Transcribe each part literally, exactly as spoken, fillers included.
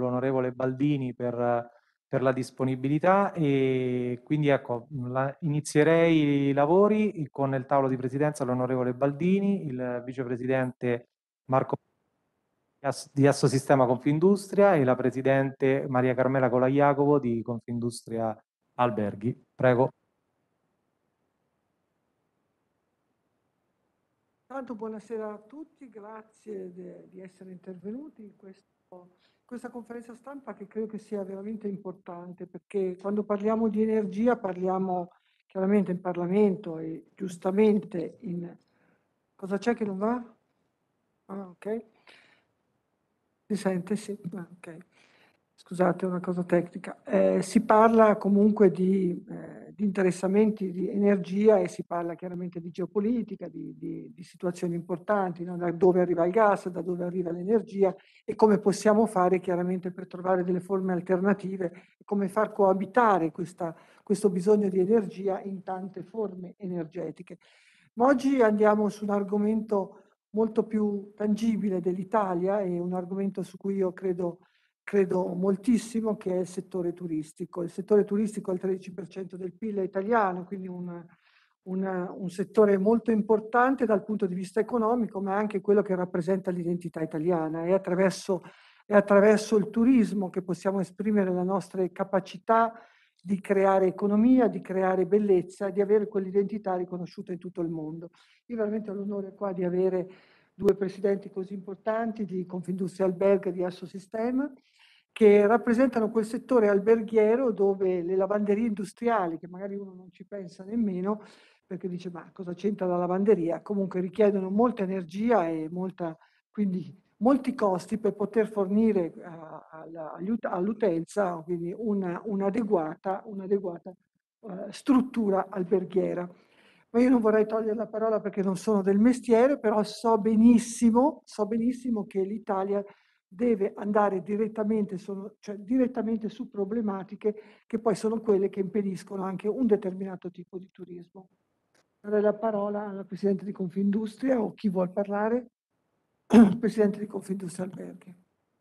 l'onorevole Baldini per, per la disponibilità e quindi ecco, la- inizierei i lavori con il tavolo di presidenza l'onorevole Baldini, il vicepresidente Marco Ass- di Assosistema Confindustria e la presidente Maria Carmela Colaiacovo di Confindustria Alberghi. Prego. Tanto buonasera a tutti, grazie de- di essere intervenuti in questo- questa conferenza stampa che credo che sia veramente importante perché quando parliamo di energia parliamo chiaramente in Parlamento e giustamente in... Cosa c'è che non va? Ah, ok. Si sente? Sì. Ah, ok. Scusate, è una cosa tecnica. Eh, si parla comunque di, eh, di interessamenti di energia e si parla chiaramente di geopolitica, di, di- di situazioni importanti, no? Da dove arriva il gas, da dove arriva l'energia e come possiamo fare chiaramente per trovare delle forme alternative e come far coabitare questa- questo bisogno di energia in tante forme energetiche. Ma oggi andiamo su un argomento molto più tangibile dell'Italia e un argomento su cui io credo, credo moltissimo, che è il settore turistico. Il settore turistico è il tredici per cento del P I L italiano, quindi un, un, un settore molto importante dal punto di vista economico, ma è anche quello che rappresenta l'identità italiana. È attraverso, è attraverso il turismo che possiamo esprimere le nostre capacità di creare economia, di creare bellezza, di avere quell'identità riconosciuta in tutto il mondo. Io veramente ho l'onore qua di avere due presidenti così importanti di Confindustria Alberga e di Assosistema, che rappresentano quel settore alberghiero dove le lavanderie industriali, che magari uno non ci pensa nemmeno, perché dice ma cosa c'entra la lavanderia, comunque richiedono molta energia e molta, quindi molti costi per poter fornire a- alla- agli ut- all'utenza quindi una, un'adeguata, un'adeguata eh, struttura alberghiera. Ma io non vorrei togliere la parola perché non sono del mestiere, però so benissimo, so benissimo che l'Italia deve andare direttamente, sono- cioè direttamente su problematiche che poi sono quelle che impediscono anche un determinato tipo di turismo. Darei la parola alla Presidente di Confindustria o chi vuol parlare. Presidente di Confindustria Alberghi.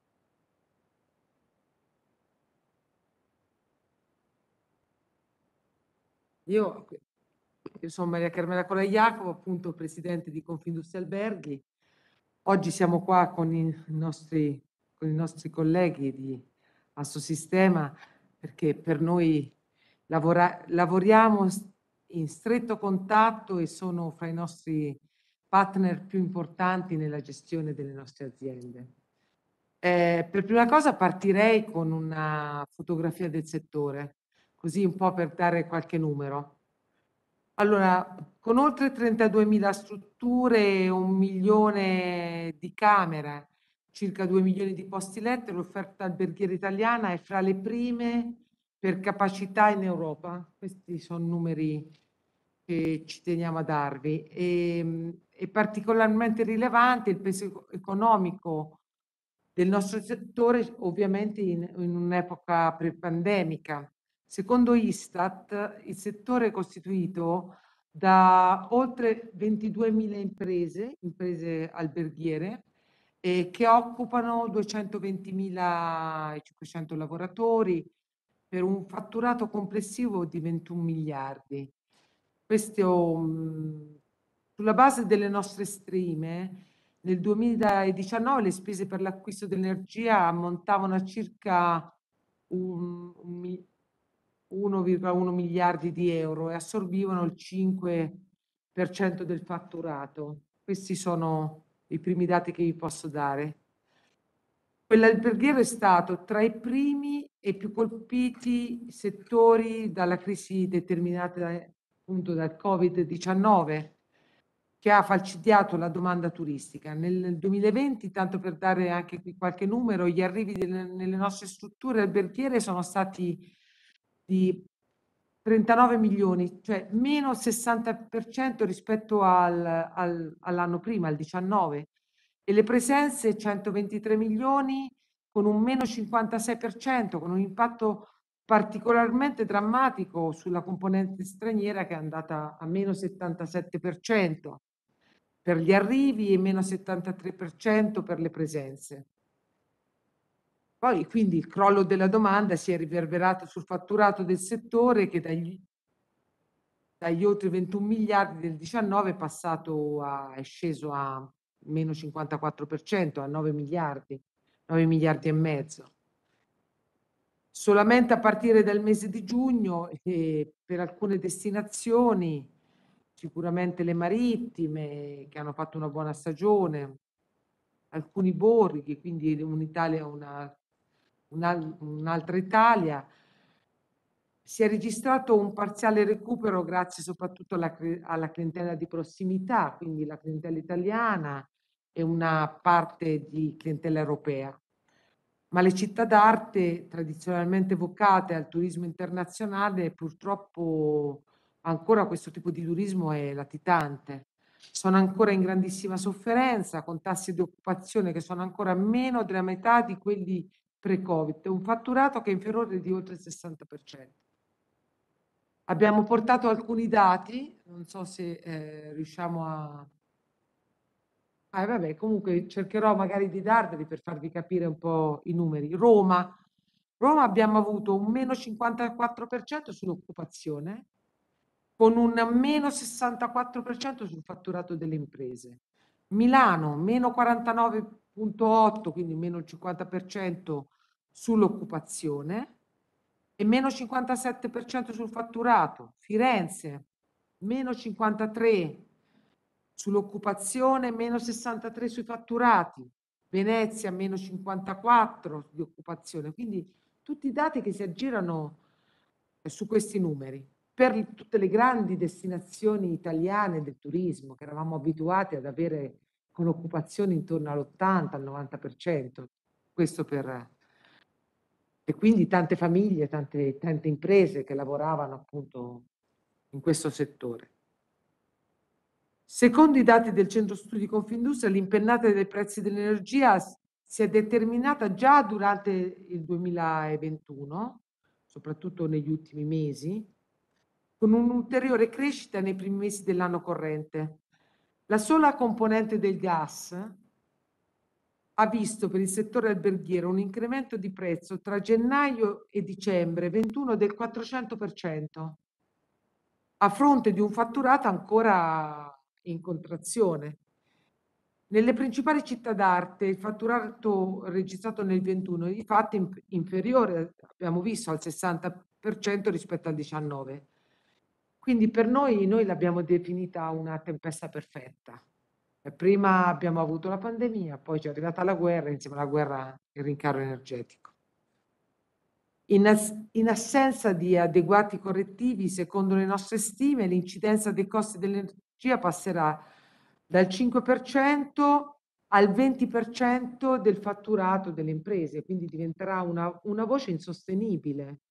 Io, io sono Maria Carmela Colaiacovo, appunto presidente di Confindustria Alberghi. Oggi siamo qua con i nostri, con i nostri colleghi di Assosistema perché per noi lavora- lavoriamo in stretto contatto e sono fra i nostri partner più importanti nella gestione delle nostre aziende. Eh, per prima cosa partirei con una fotografia del settore, così un po' per dare qualche numero. Allora, con oltre trentaduemila strutture, un milione di camere, circa due milioni di posti letto, l'offerta alberghiera italiana è fra le prime per capacità in Europa. Questi sono numeri che ci teniamo a darvi. E, è particolarmente rilevante il peso economico del nostro settore, ovviamente in, in un'epoca pre-pandemica. Secondo Istat, il settore è costituito da oltre ventiduemila imprese, imprese alberghiere, eh, che occupano duecentoventimila cinquecento lavoratori per un fatturato complessivo di ventuno miliardi. Questo, mh, sulla base delle nostre stime, nel duemiladiciannove le spese per l'acquisto dell'energia ammontavano a circa un, un mi- uno virgola uno miliardi di euro e assorbivano il cinque per cento del fatturato. Questi sono i primi dati che vi posso dare. Quell'alberghiero è stato tra i primi e più colpiti settori dalla crisi determinata da- appunto dal Covid diciannove, che ha falcidiato la domanda turistica. Nel duemilaventi, tanto per dare anche qui qualche numero, gli arrivi delle, nelle nostre strutture alberghiere sono stati di trentanove milioni, cioè meno sessanta per cento rispetto al, al, all'anno prima, al diciannove, e le presenze centoventitré milioni con un meno cinquantasei per cento, con un impatto particolarmente drammatico sulla componente straniera che è andata a meno settantasette per cento per gli arrivi e meno settantatré per cento per le presenze. Poi quindi il crollo della domanda si è riverberato sul fatturato del settore che dagli, dagli oltre ventuno miliardi del diciannove è passato a, è sceso a meno cinquantaquattro per cento, a nove miliardi, nove miliardi e mezzo. Solamente a partire dal mese di giugno, eh, per alcune destinazioni, sicuramente le marittime, che hanno fatto una buona stagione, alcuni borghi, quindi un'Italia, una, una, un'altra Italia, si è registrato un parziale recupero grazie soprattutto alla, alla clientela di prossimità, quindi la clientela italiana e una parte di clientela europea. Ma le città d'arte tradizionalmente vocate al turismo internazionale, purtroppo ancora questo tipo di turismo è latitante. Sono ancora in grandissima sofferenza, con tassi di occupazione che sono ancora meno della metà di quelli pre-Covid, un fatturato che è inferiore di oltre il sessanta per cento. Abbiamo portato alcuni dati, non so se eh, riusciamo a... Ah, vabbè, comunque cercherò magari di darveli per farvi capire un po' i numeri. Roma, Roma abbiamo avuto un meno cinquantaquattro per cento sull'occupazione, con un meno sessantaquattro per cento sul fatturato delle imprese. Milano, meno quarantanove virgola otto, quindi meno il cinquanta per cento sull'occupazione e meno cinquantasette per cento sul fatturato. Firenze, meno cinquantatré sull'occupazione, meno sessantatré sui fatturati. Venezia, meno cinquantaquattro di occupazione. Quindi tutti i dati che si aggirano su questi numeri. Per tutte le grandi destinazioni italiane del turismo che eravamo abituati ad avere con occupazioni intorno all'ottanta al novanta per cento, questo per... E quindi tante famiglie, tante, tante imprese che lavoravano appunto in questo settore. Secondo i dati del Centro Studi Confindustria, l'impennata dei prezzi dell'energia si è determinata già durante il duemilaventuno, soprattutto negli ultimi mesi, con un'ulteriore crescita nei primi mesi dell'anno corrente. La sola componente del gas ha visto per il settore alberghiero un incremento di prezzo tra gennaio e dicembre ventuno del quattrocento per cento, a fronte di un fatturato ancora in contrazione. Nelle principali città d'arte il fatturato registrato nel ventuno è di fatto inferiore, abbiamo visto, al sessanta per cento rispetto al diciannove. Quindi per noi, noi l'abbiamo definita una tempesta perfetta. Prima abbiamo avuto la pandemia, poi ci è arrivata la guerra, insieme alla guerra il rincaro energetico. In, ass in assenza di adeguati correttivi, secondo le nostre stime, l'incidenza dei costi dell'energia passerà dal cinque per cento al venti per cento del fatturato delle imprese, quindi diventerà una, una voce insostenibile.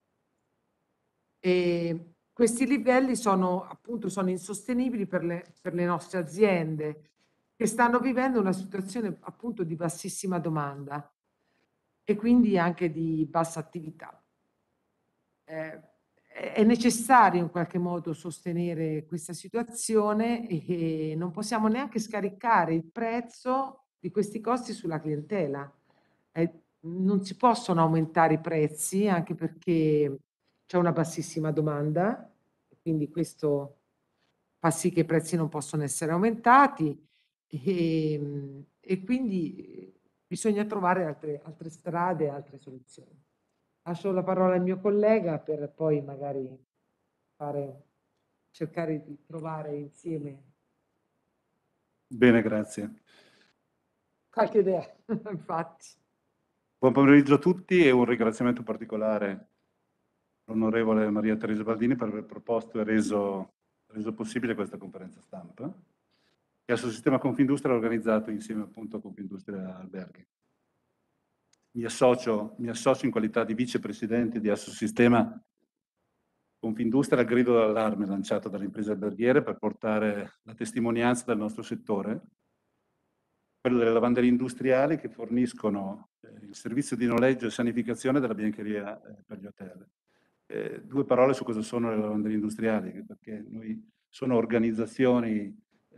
E questi livelli sono appunto sono insostenibili per le, per le nostre aziende che stanno vivendo una situazione appunto di bassissima domanda e quindi anche di bassa attività. Eh, è necessario in qualche modo sostenere questa situazione e non possiamo neanche scaricare il prezzo di questi costi sulla clientela. Eh, non si possono aumentare i prezzi anche perché c'è una bassissima domanda, quindi questo fa sì che i prezzi non possono essere aumentati e, e quindi bisogna trovare altre, altre strade, altre soluzioni. Lascio la parola al mio collega per poi magari fare, cercare di trovare insieme. Bene, grazie. Qualche idea, infatti. Buon pomeriggio a tutti e un ringraziamento particolare all'onorevole Maria Teresa Baldini per aver proposto e reso, reso possibile questa conferenza stampa che il sistema Confindustria ha organizzato insieme appunto a Confindustria Alberghi. Mi associo, mi associo in qualità di vicepresidente di Assosistema Confindustria al grido d'allarme lanciato dalle imprese alberghiere per portare la testimonianza del nostro settore, quello delle lavanderie industriali che forniscono eh, il servizio di noleggio e sanificazione della biancheria eh, per gli hotel. Eh, due parole su cosa sono le lavanderie industriali, perché noi sono organizzazioni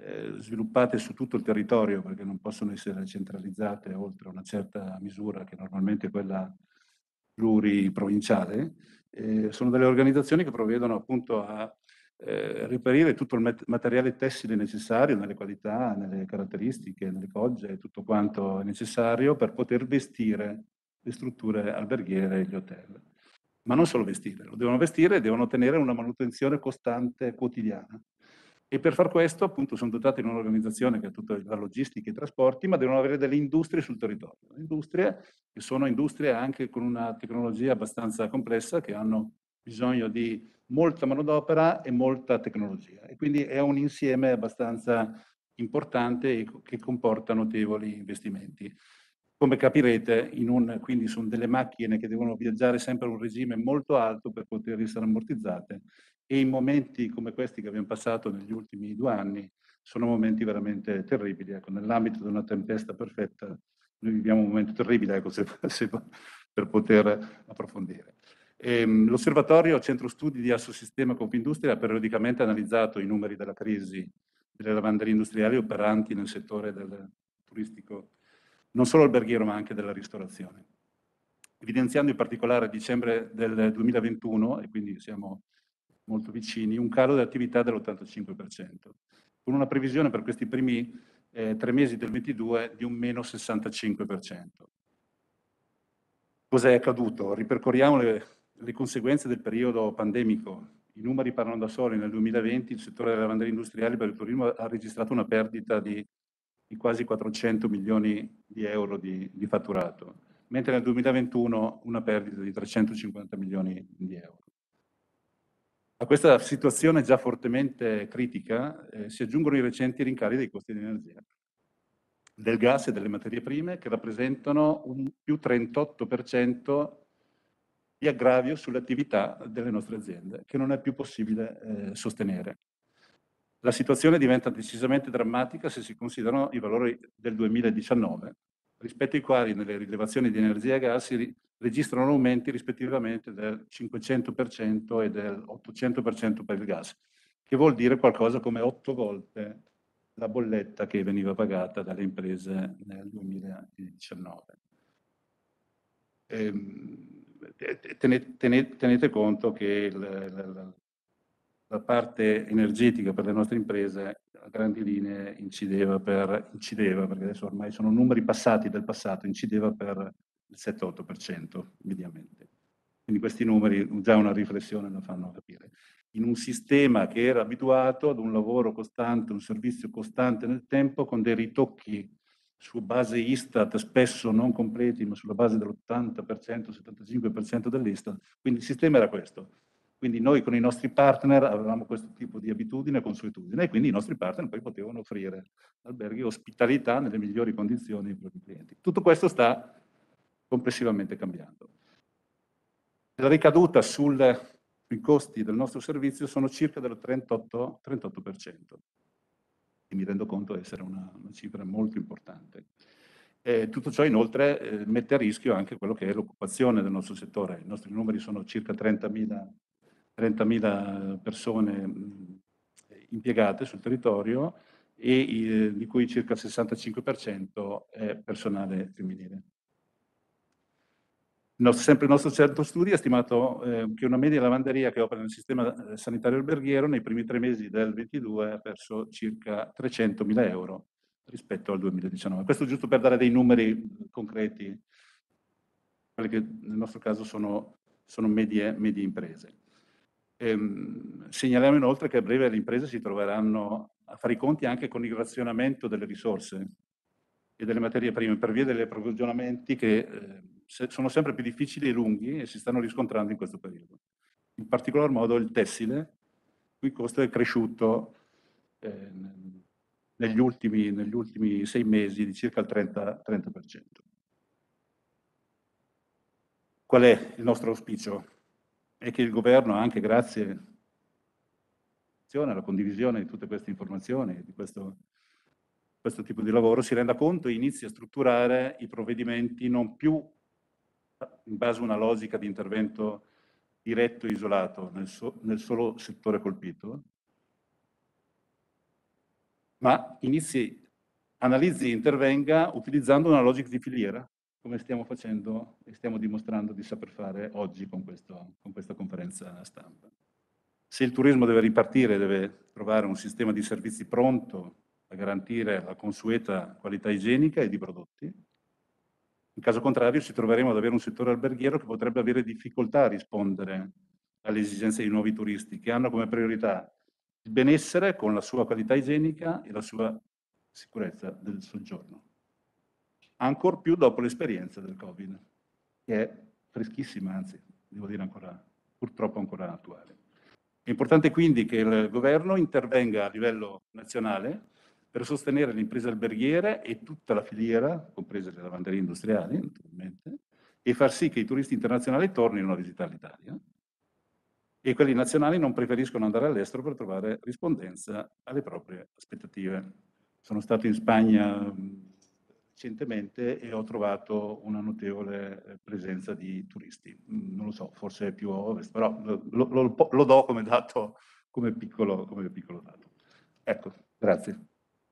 eh, sviluppate su tutto il territorio, perché non possono essere centralizzate oltre una certa misura che normalmente è quella pluriprovinciale. Eh, sono delle organizzazioni che provvedono appunto a eh, reperire tutto il mat- materiale tessile necessario nelle qualità, nelle caratteristiche, nelle fogge, tutto quanto è necessario per poter vestire le strutture alberghiere e gli hotel. Ma non solo vestire, lo devono vestire e devono ottenere una manutenzione costante quotidiana. E per far questo, appunto, sono dotati di un'organizzazione che ha tutta la logistica e i trasporti, ma devono avere delle industrie sul territorio. Industrie che sono industrie anche con una tecnologia abbastanza complessa, che hanno bisogno di molta manodopera e molta tecnologia. E quindi è un insieme abbastanza importante e che comporta notevoli investimenti. Come capirete, in un, quindi sono delle macchine che devono viaggiare sempre a un regime molto alto per poter essere ammortizzate, e in momenti come questi che abbiamo passato negli ultimi due anni sono momenti veramente terribili. Ecco, nell'ambito di una tempesta perfetta noi viviamo un momento terribile, ecco, se, se, per poter approfondire. Ehm, l'Osservatorio Centro Studi di Assosistema Confindustria ha periodicamente analizzato i numeri della crisi delle lavanderie industriali operanti nel settore del turistico, non solo alberghiero ma anche della ristorazione, evidenziando in particolare a dicembre del duemilaventuno, e quindi siamo molto vicini, un calo dell'attività dell'ottantacinque per cento, con una previsione per questi primi eh, tre mesi del ventidue di un meno sessantacinque per cento. Cos'è accaduto? Ripercorriamo le, le conseguenze del periodo pandemico. I numeri parlano da soli. Nel duemilaventi il settore delle lavanderie industriali per il turismo ha registrato una perdita di, di quasi quattrocento milioni di euro di, di fatturato, mentre nel duemilaventuno una perdita di trecentocinquanta milioni di euro. A questa situazione già fortemente critica eh, si aggiungono i recenti rincari dei costi di energia, del gas e delle materie prime, che rappresentano un più trentotto per cento di aggravio sulle attività delle nostre aziende, che non è più possibile eh, sostenere. La situazione diventa decisamente drammatica se si considerano i valori del duemiladiciannove, rispetto ai quali nelle rilevazioni di energia e gas si registrano aumenti rispettivamente del cinquecento per cento e del ottocento per cento per il gas, che vuol dire qualcosa come otto volte la bolletta che veniva pagata dalle imprese nel duemiladiciannove. Ehm, tenete, tenete, tenete conto che il, la, la parte energetica per le nostre imprese a grandi linee incideva per, incideva, perché adesso ormai sono numeri passati del passato, incideva per il sette otto per cento mediamente. Quindi questi numeri già una riflessione la fanno capire. In un sistema che era abituato ad un lavoro costante, un servizio costante nel tempo, con dei ritocchi su base Istat, spesso non completi, ma sulla base dell'ottanta per cento, settantacinque per cento dell'Istat. Quindi il sistema era questo. Quindi noi con i nostri partner avevamo questo tipo di abitudine e consuetudine, e quindi i nostri partner poi potevano offrire alberghi ospitalità nelle migliori condizioni ai propri clienti. Tutto questo sta complessivamente cambiando. La ricaduta sul, sui costi del nostro servizio sono circa del trentotto per cento. E mi rendo conto di essere una, una cifra molto importante. Eh, tutto ciò inoltre eh, mette a rischio anche quello che è l'occupazione del nostro settore. I nostri numeri sono circa trentamila persone mh, impiegate sul territorio, e eh, di cui circa il sessantacinque per cento è personale femminile. Il nostro, sempre il nostro centro studi ha stimato eh, che una media lavanderia che opera nel sistema sanitario alberghiero nei primi tre mesi del ventidue ha perso circa trecentomila euro rispetto al duemiladiciannove. Questo giusto per dare dei numeri concreti, quelli che nel nostro caso sono, sono medie, medie imprese. Ehm, segnaliamo inoltre che a breve le imprese si troveranno a fare i conti anche con il razionamento delle risorse e delle materie prime per via degli approvvigionamenti che eh, se, sono sempre più difficili e lunghi e si stanno riscontrando in questo periodo. In particolar modo il tessile, il cui costo è cresciuto eh, negli, ultimi, negli ultimi sei mesi di circa il trenta per cento. Qual è il nostro auspicio? È che il governo, anche grazie alla condivisione di tutte queste informazioni, di questo, questo tipo di lavoro, si renda conto e inizi a strutturare i provvedimenti non più in base a una logica di intervento diretto e isolato nel, so, nel solo settore colpito, ma inizi, analizzi e intervenga utilizzando una logica di filiera, come stiamo facendo e stiamo dimostrando di saper fare oggi con, questo, con questa conferenza stampa. Se il turismo deve ripartire, deve trovare un sistema di servizi pronto a garantire la consueta qualità igienica e di prodotti. In caso contrario ci troveremo ad avere un settore alberghiero che potrebbe avere difficoltà a rispondere alle esigenze di nuovi turisti, che hanno come priorità il benessere con la sua qualità igienica e la sua sicurezza del soggiorno. Ancor più dopo l'esperienza del Covid, che è freschissima, anzi, devo dire ancora, purtroppo ancora attuale. È importante quindi che il governo intervenga a livello nazionale per sostenere le imprese alberghiere e tutta la filiera, comprese le lavanderie industriali, naturalmente, e far sì che i turisti internazionali tornino a visitare l'Italia e quelli nazionali non preferiscono andare all'estero per trovare rispondenza alle proprie aspettative. Sono stato in Spagna mh, recentemente e ho trovato una notevole eh, presenza di turisti. Mm, Non lo so, forse più a ovest, però lo, lo- lo- lo do come dato, come piccolo, come piccolo dato. Ecco, grazie.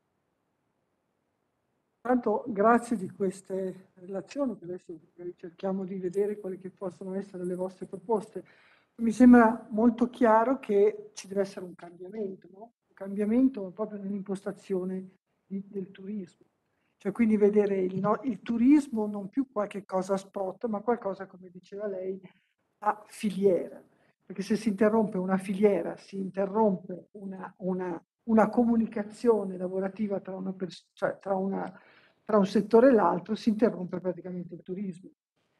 Tanto grazie di queste relazioni, che adesso cerchiamo di vedere quelle che possono essere le vostre proposte. Mi sembra molto chiaro che ci deve essere un cambiamento, no? Un cambiamento proprio nell'impostazione di- del turismo. Cioè quindi vedere il, no- il turismo non più qualche cosa a spot, ma qualcosa, come diceva lei, a filiera. Perché se si interrompe una filiera, si interrompe una, una- una comunicazione lavorativa tra, una pers- cioè tra, una, tra un settore e l'altro, si interrompe praticamente il turismo.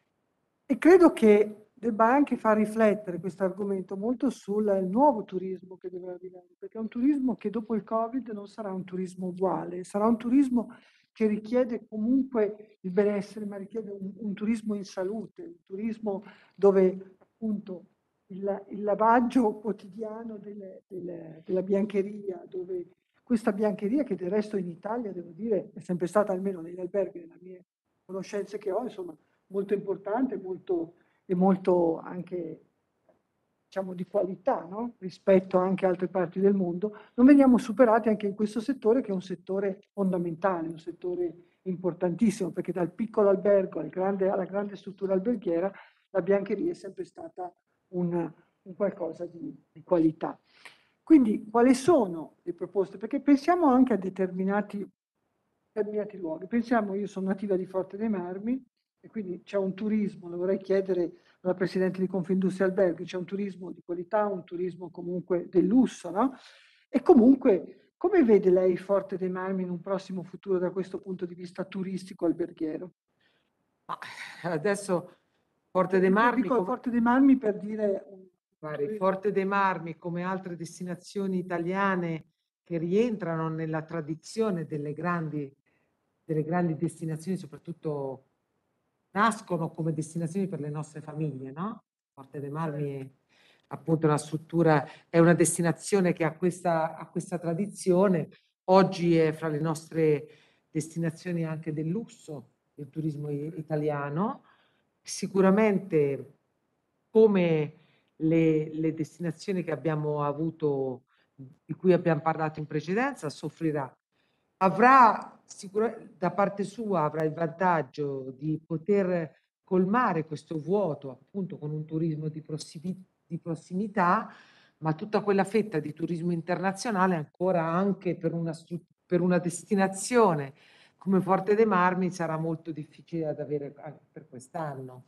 E credo che debba anche far riflettere questo argomento molto sul nuovo turismo che deve arrivare, perché è un turismo che dopo il Covid non sarà un turismo uguale, sarà un turismo che richiede comunque il benessere, ma richiede un, un turismo in salute, un turismo dove appunto il, il lavaggio quotidiano delle- delle- della biancheria, dove questa biancheria che del resto in Italia, devo dire, è sempre stata, almeno negli alberghi, nelle mie conoscenze che ho, insomma, molto importante molto, e molto anche, diciamo, di qualità, no? Rispetto anche a altre parti del mondo, non veniamo superati anche in questo settore, che è un settore fondamentale, un settore importantissimo, perché dal piccolo albergo al grande, alla grande struttura alberghiera, la biancheria è sempre stata un, un qualcosa di, di qualità. Quindi quali sono le proposte? Perché pensiamo anche a determinati, determinati luoghi. Pensiamo, io sono nativa di Forte dei Marmi, e quindi c'è un turismo, lo vorrei chiedere alla Presidente di Confindustria Alberghi, c'è un turismo di qualità, un turismo comunque del lusso, no? E comunque, come vede lei Forte dei Marmi in un prossimo futuro da questo punto di vista turistico alberghiero? Ma adesso Forte dei Marmi, Dico come, Forte dei Marmi per dire un guardi, turismo- Forte dei Marmi, come altre destinazioni italiane che rientrano nella tradizione delle grandi, delle grandi destinazioni, soprattutto nascono come destinazioni per le nostre famiglie, no? Forte dei Marmi è appunto una struttura, è una destinazione che ha questa, ha questa tradizione. Oggi è fra le nostre destinazioni anche del lusso, del turismo i- italiano. Sicuramente, come le, le destinazioni che abbiamo avuto, di cui abbiamo parlato in precedenza, soffrirà. Avrà sicuramente da parte sua avrà il vantaggio di poter colmare questo vuoto appunto con un turismo di, prossimi- di prossimità, ma tutta quella fetta di turismo internazionale ancora anche per una, stru- per una destinazione come Forte dei Marmi sarà molto difficile da avere anche per quest'anno.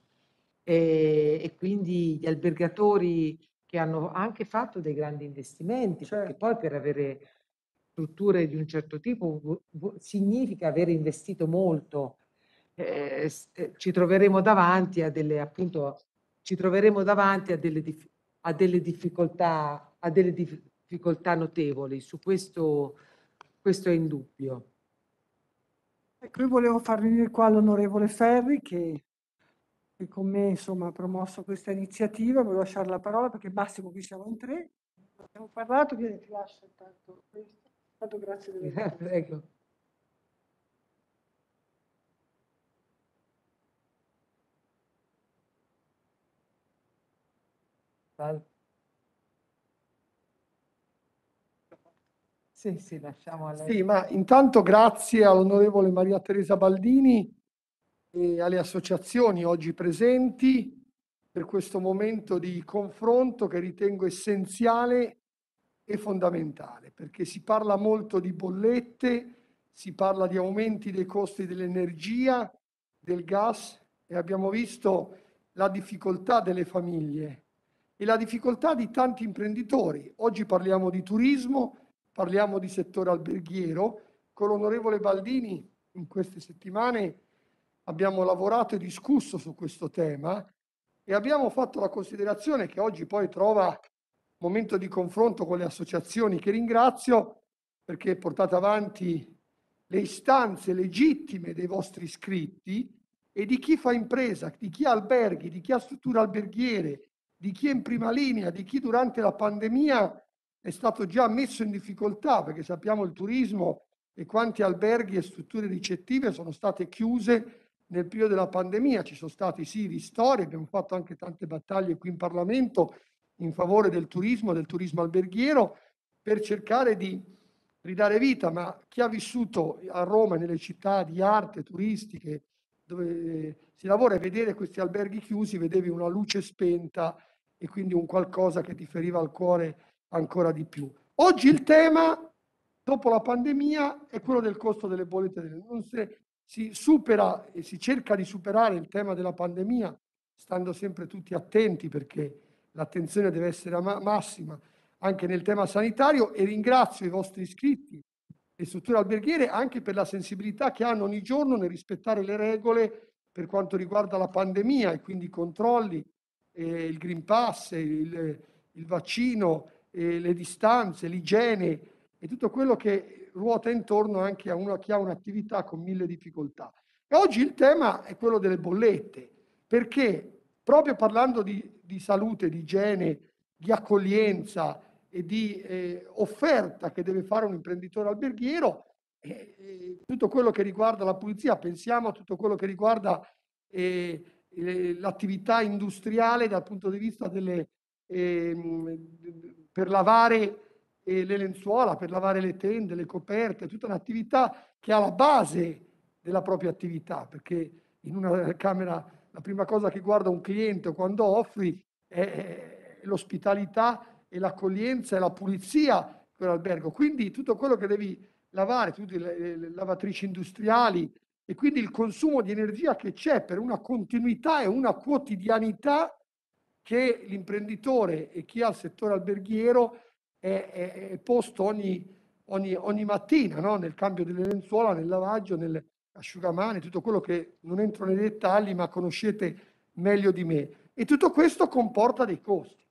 E, e quindi gli albergatori che hanno anche fatto dei grandi investimenti, perché Certo. poi per avere strutture di un certo tipo vu- vu- significa aver investito molto. Eh, s- eh, ci troveremo davanti a delle, appunto, ci troveremo davanti a delle, dif- a delle difficoltà, a delle dif- difficoltà notevoli. Su questo, questo è indubbio. Ecco, io volevo far venire qua l'onorevole Ferri, che, che con me insomma, ha promosso questa iniziativa. Volevo lasciare la parola perché Massimo, qui siamo in tre, abbiamo parlato, vieni, ti lascio intanto questo. Tanto grazie dell'invito. Prego. Salve. Sì, sì, lasciamo a lei. Sì, ma intanto grazie all'onorevole Maria Teresa Baldini e alle associazioni oggi presenti per questo momento di confronto che ritengo essenziale e fondamentale, perché si parla molto di bollette, si parla di aumenti dei costi dell'energia, del gas e abbiamo visto la difficoltà delle famiglie e la difficoltà di tanti imprenditori. Oggi parliamo di turismo, parliamo di settore alberghiero. Con l'onorevole Baldini in queste settimane abbiamo lavorato e discusso su questo tema e abbiamo fatto la considerazione che oggi poi trova momento di confronto con le associazioni, che ringrazio perché portate avanti le istanze legittime dei vostri iscritti e di chi fa impresa, di chi ha alberghi, di chi ha strutture alberghiere, di chi è in prima linea, di chi durante la pandemia è stato già messo in difficoltà, perché sappiamo il turismo e quanti alberghi e strutture ricettive sono state chiuse nel periodo della pandemia. Ci sono stati sì ristori, abbiamo fatto anche tante battaglie qui in Parlamento in favore del turismo, del turismo alberghiero, per cercare di ridare vita, ma chi ha vissuto a Roma, nelle città di arte turistiche, dove si lavora, e vedere questi alberghi chiusi, vedevi una luce spenta e quindi un qualcosa che ti feriva al cuore ancora di più. Oggi il tema, dopo la pandemia, è quello del costo delle bollette. Non si, si supera e si cerca di superare il tema della pandemia, stando sempre tutti attenti perché l'attenzione deve essere ma- massima anche nel tema sanitario, e ringrazio i vostri iscritti, le strutture alberghiere, anche per la sensibilità che hanno ogni giorno nel rispettare le regole per quanto riguarda la pandemia e quindi i controlli, eh, il Green Pass, il, il vaccino, eh, le distanze, l'igiene e tutto quello che ruota intorno anche a una, chi ha un'attività con mille difficoltà. E oggi il tema è quello delle bollette, perché proprio parlando di, di salute, di igiene, di accoglienza e di eh, offerta che deve fare un imprenditore alberghiero, eh, eh, tutto quello che riguarda la pulizia, pensiamo a tutto quello che riguarda eh, eh, l'attività industriale dal punto di vista delle, eh, per lavare eh, le lenzuola, per lavare le tende, le coperte, tutta un'attività che ha la base della propria attività, perché in una camera la prima cosa che guarda un cliente quando offri è l'ospitalità e l'accoglienza e la pulizia dell'albergo. Quindi tutto quello che devi lavare, tutte le, le lavatrici industriali, e quindi il consumo di energia che c'è per una continuità e una quotidianità che l'imprenditore e chi ha il settore alberghiero è, è, è posto ogni, ogni, ogni mattina, no? Nel cambio delle lenzuola, nel lavaggio, nell'asciugamani, tutto quello che non entro nei dettagli, ma conoscete meglio di me. E tutto questo comporta dei costi,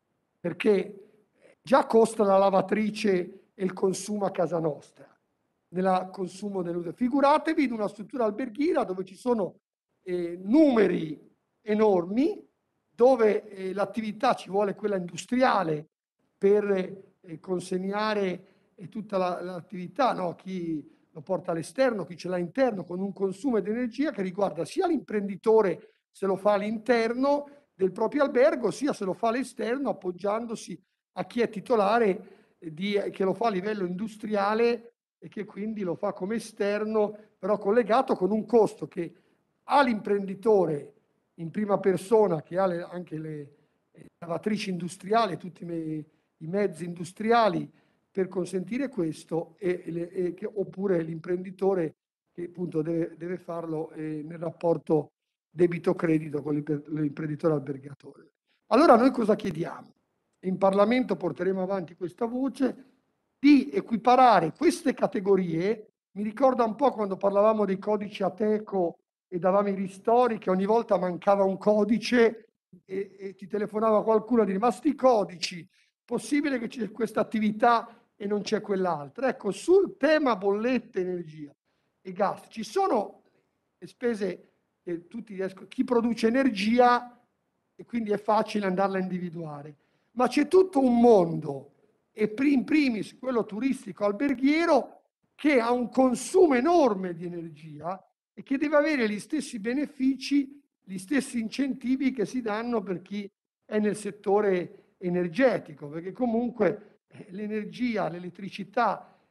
perché già costa la lavatrice e il consumo a casa nostra, nel consumo delle. Figuratevi in una struttura alberghiera dove ci sono eh, numeri enormi, dove eh, l'attività ci vuole quella industriale per eh, consegnare eh, tutta la, l'attività, no? Chi lo porta all'esterno, chi ce l'ha interno, con un consumo di energia che riguarda sia l'imprenditore se lo fa all'interno del proprio albergo, sia se lo fa all'esterno appoggiandosi a chi è titolare di, che lo fa a livello industriale e che quindi lo fa come esterno, però collegato con un costo che ha l'imprenditore in prima persona, che ha le, anche le eh, lavatrici industriali, tutti i, i mezzi industriali per consentire questo, e, e, e che, oppure l'imprenditore che appunto deve, deve farlo eh, nel rapporto debito-credito con l'imprenditore albergatore. Allora noi cosa chiediamo? In Parlamento porteremo avanti questa voce di equiparare queste categorie. Mi ricorda un po' quando parlavamo dei codici Ateco e davamo i ristori, che ogni volta mancava un codice e, e ti telefonava qualcuno a dire: ma sti codici, possibile che c'è questa attività e non c'è quell'altra? Ecco, sul tema bollette, energia e gas ci sono le spese che tutti riescono, chi produce energia, e quindi è facile andarla a individuare, ma c'è tutto un mondo, e in primis quello turistico alberghiero, che ha un consumo enorme di energia e che deve avere gli stessi benefici, gli stessi incentivi che si danno per chi è nel settore energetico, perché comunque l'energia, l'elettricità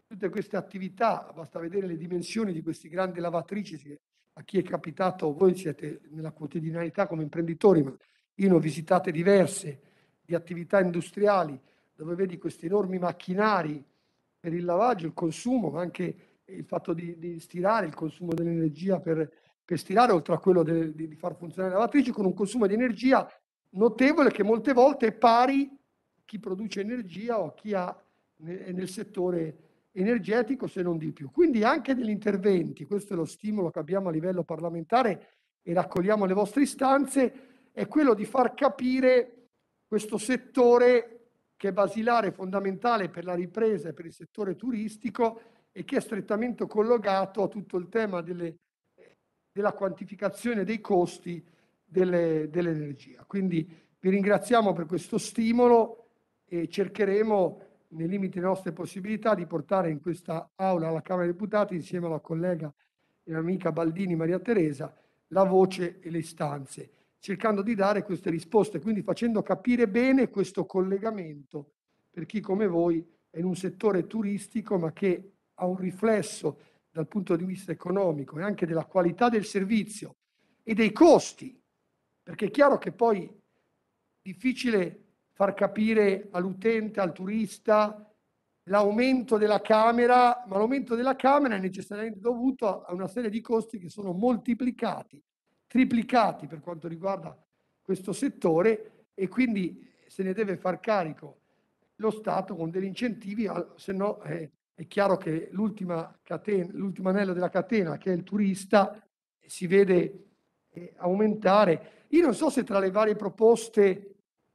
tutte queste attività, basta vedere le dimensioni di queste grandi lavatrici, che a chi è capitato, voi siete nella quotidianità come imprenditori, ma io ne ho visitate diverse di attività industriali, dove vedi questi enormi macchinari per il lavaggio, il consumo, ma anche il fatto di, di stirare, il consumo dell'energia per, per stirare, oltre a quello de, di, di far funzionare le lavatrici, con un consumo di energia notevole che molte volte è pari a chi produce energia o a chi ha nel, nel settore energetico, se non di più. Quindi anche degli interventi, questo è lo stimolo che abbiamo a livello parlamentare e raccogliamo le vostre istanze, è quello di far capire questo settore che è basilare, fondamentale per la ripresa e per il settore turistico e che è strettamente collegato a tutto il tema delle, della quantificazione dei costi delle, dell'energia. Quindi vi ringraziamo per questo stimolo e cercheremo, nei limiti delle nostre possibilità, di portare in questa aula alla Camera dei Deputati, insieme alla collega e amica Baldini Maria Teresa, la voce e le istanze, cercando di dare queste risposte, quindi facendo capire bene questo collegamento per chi come voi è in un settore turistico, ma che ha un riflesso dal punto di vista economico e anche della qualità del servizio e dei costi, perché è chiaro che poi è difficile far capire all'utente, al turista, l'aumento della camera, ma l'aumento della camera è necessariamente dovuto a una serie di costi che sono moltiplicati, triplicati per quanto riguarda questo settore, e quindi se ne deve far carico lo Stato con degli incentivi, se no eh, è chiaro che l'ultima catena, l'ultimo anello della catena, che è il turista, si vede eh, aumentare. Io non so se tra le varie proposte,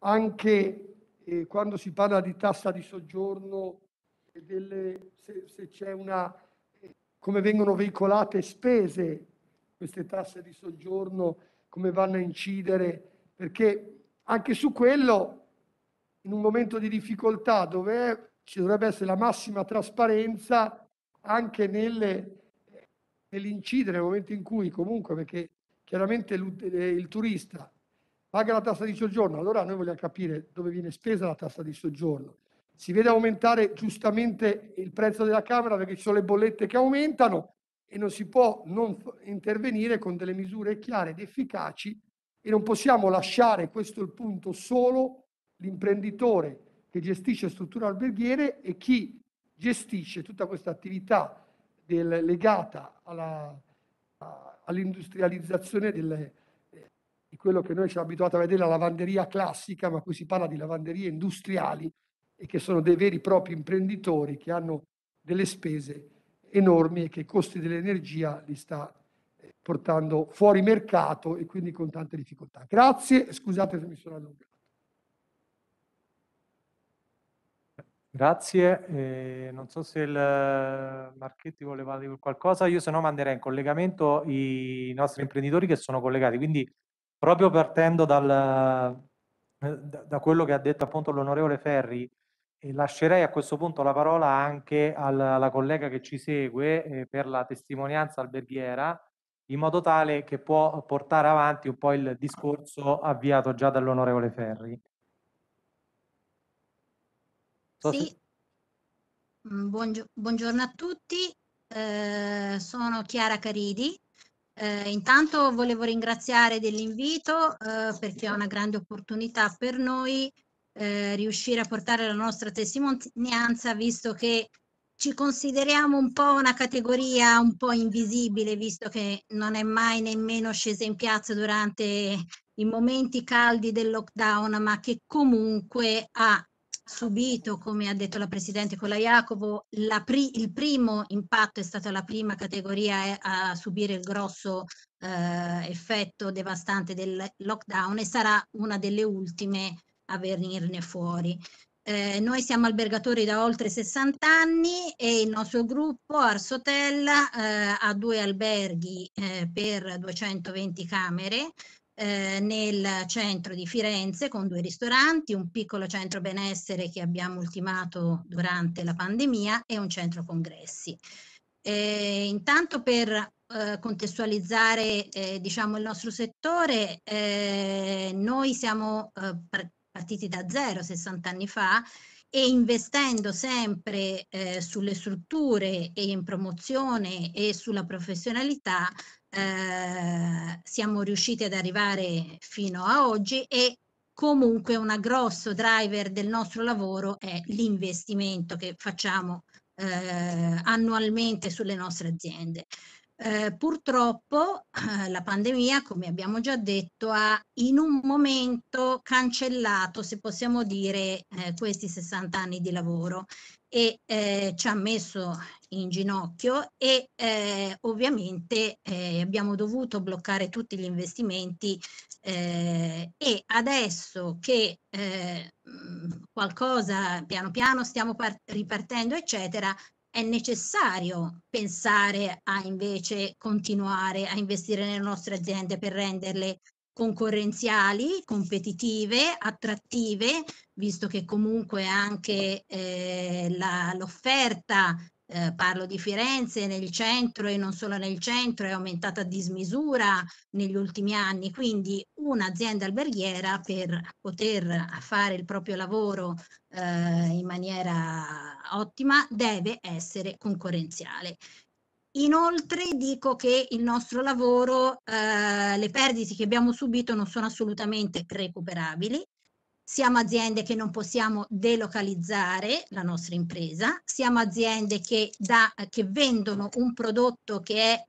anche eh, quando si parla di tassa di soggiorno, e delle, se, se c'è una, eh, come vengono veicolate spese queste tasse di soggiorno, come vanno a incidere, perché anche su quello, in un momento di difficoltà dove ci dovrebbe essere la massima trasparenza anche nelle, nell'incidere, nel momento in cui comunque, perché chiaramente il turista paga la tassa di soggiorno, allora noi vogliamo capire dove viene spesa la tassa di soggiorno. Si vede aumentare giustamente il prezzo della camera perché ci sono le bollette che aumentano e non si può non intervenire con delle misure chiare ed efficaci, e non possiamo lasciare, questo è il punto, solo l'imprenditore che gestisce strutture alberghiere e chi gestisce tutta questa attività del, legata alla, a, all'industrializzazione delle, eh, di quello che noi siamo abituati a vedere, la lavanderia classica, ma qui si parla di lavanderie industriali e che sono dei veri e propri imprenditori che hanno delle spese enormi e che i costi dell'energia li sta eh, portando fuori mercato e quindi con tante difficoltà. Grazie, scusate se mi sono allungato. Grazie, eh, non so se il Marchetti voleva dire qualcosa, io se no manderei in collegamento i nostri imprenditori che sono collegati, quindi proprio partendo dal, da, da quello che ha detto appunto l'onorevole Ferri, e lascerei a questo punto la parola anche alla, alla collega che ci segue eh, per la testimonianza alberghiera, in modo tale che può portare avanti un po' il discorso avviato già dall'onorevole Ferri. So Sì, se... mm, buongio- buongiorno a tutti, eh, sono Chiara Caridi. Eh, intanto volevo ringraziare dell'invito eh, perché è una grande opportunità per noi eh, riuscire a portare la nostra testimonianza, visto che ci consideriamo un po' una categoria un po' invisibile, visto che non è mai nemmeno scesa in piazza durante i momenti caldi del lockdown, ma che comunque ha subito, come ha detto la Presidente Cola Jacopo, la pri- il primo impatto è stata la prima categoria a subire il grosso eh, effetto devastante del lockdown e sarà una delle ultime a venirne fuori. Eh, noi siamo albergatori da oltre sessanta anni e il nostro gruppo Ars Hotel eh, ha due alberghi eh, per duecentoventi camere eh, nel centro di Firenze con due ristoranti, un piccolo centro benessere che abbiamo ultimato durante la pandemia e un centro congressi. Eh, intanto per eh, contestualizzare eh, diciamo il nostro settore, eh, noi siamo eh, partiti da zero sessanta anni fa e investendo sempre eh, sulle strutture e in promozione e sulla professionalità eh, siamo riusciti ad arrivare fino a oggi, e comunque un grosso driver del nostro lavoro è l'investimento che facciamo eh, annualmente sulle nostre aziende. Eh, purtroppo eh, la pandemia, come abbiamo già detto, ha in un momento cancellato, se possiamo dire, eh, questi sessanta anni di lavoro, e eh, ci ha messo in ginocchio, e eh, ovviamente eh, abbiamo dovuto bloccare tutti gli investimenti eh, e adesso che eh, qualcosa piano piano stiamo ripartendo eccetera, è necessario pensare a invece continuare a investire nelle nostre aziende per renderle concorrenziali, competitive, attrattive, visto che comunque anche eh, l'offerta, eh, parlo di Firenze, nel centro e non solo nel centro, è aumentata a dismisura negli ultimi anni, quindi un'azienda alberghiera per poter fare il proprio lavoro eh, in maniera ottima deve essere concorrenziale. Inoltre dico che il nostro lavoro, eh, le perdite che abbiamo subito non sono assolutamente recuperabili. Siamo aziende che non possiamo delocalizzare la nostra impresa, siamo aziende che, da, che vendono un prodotto che è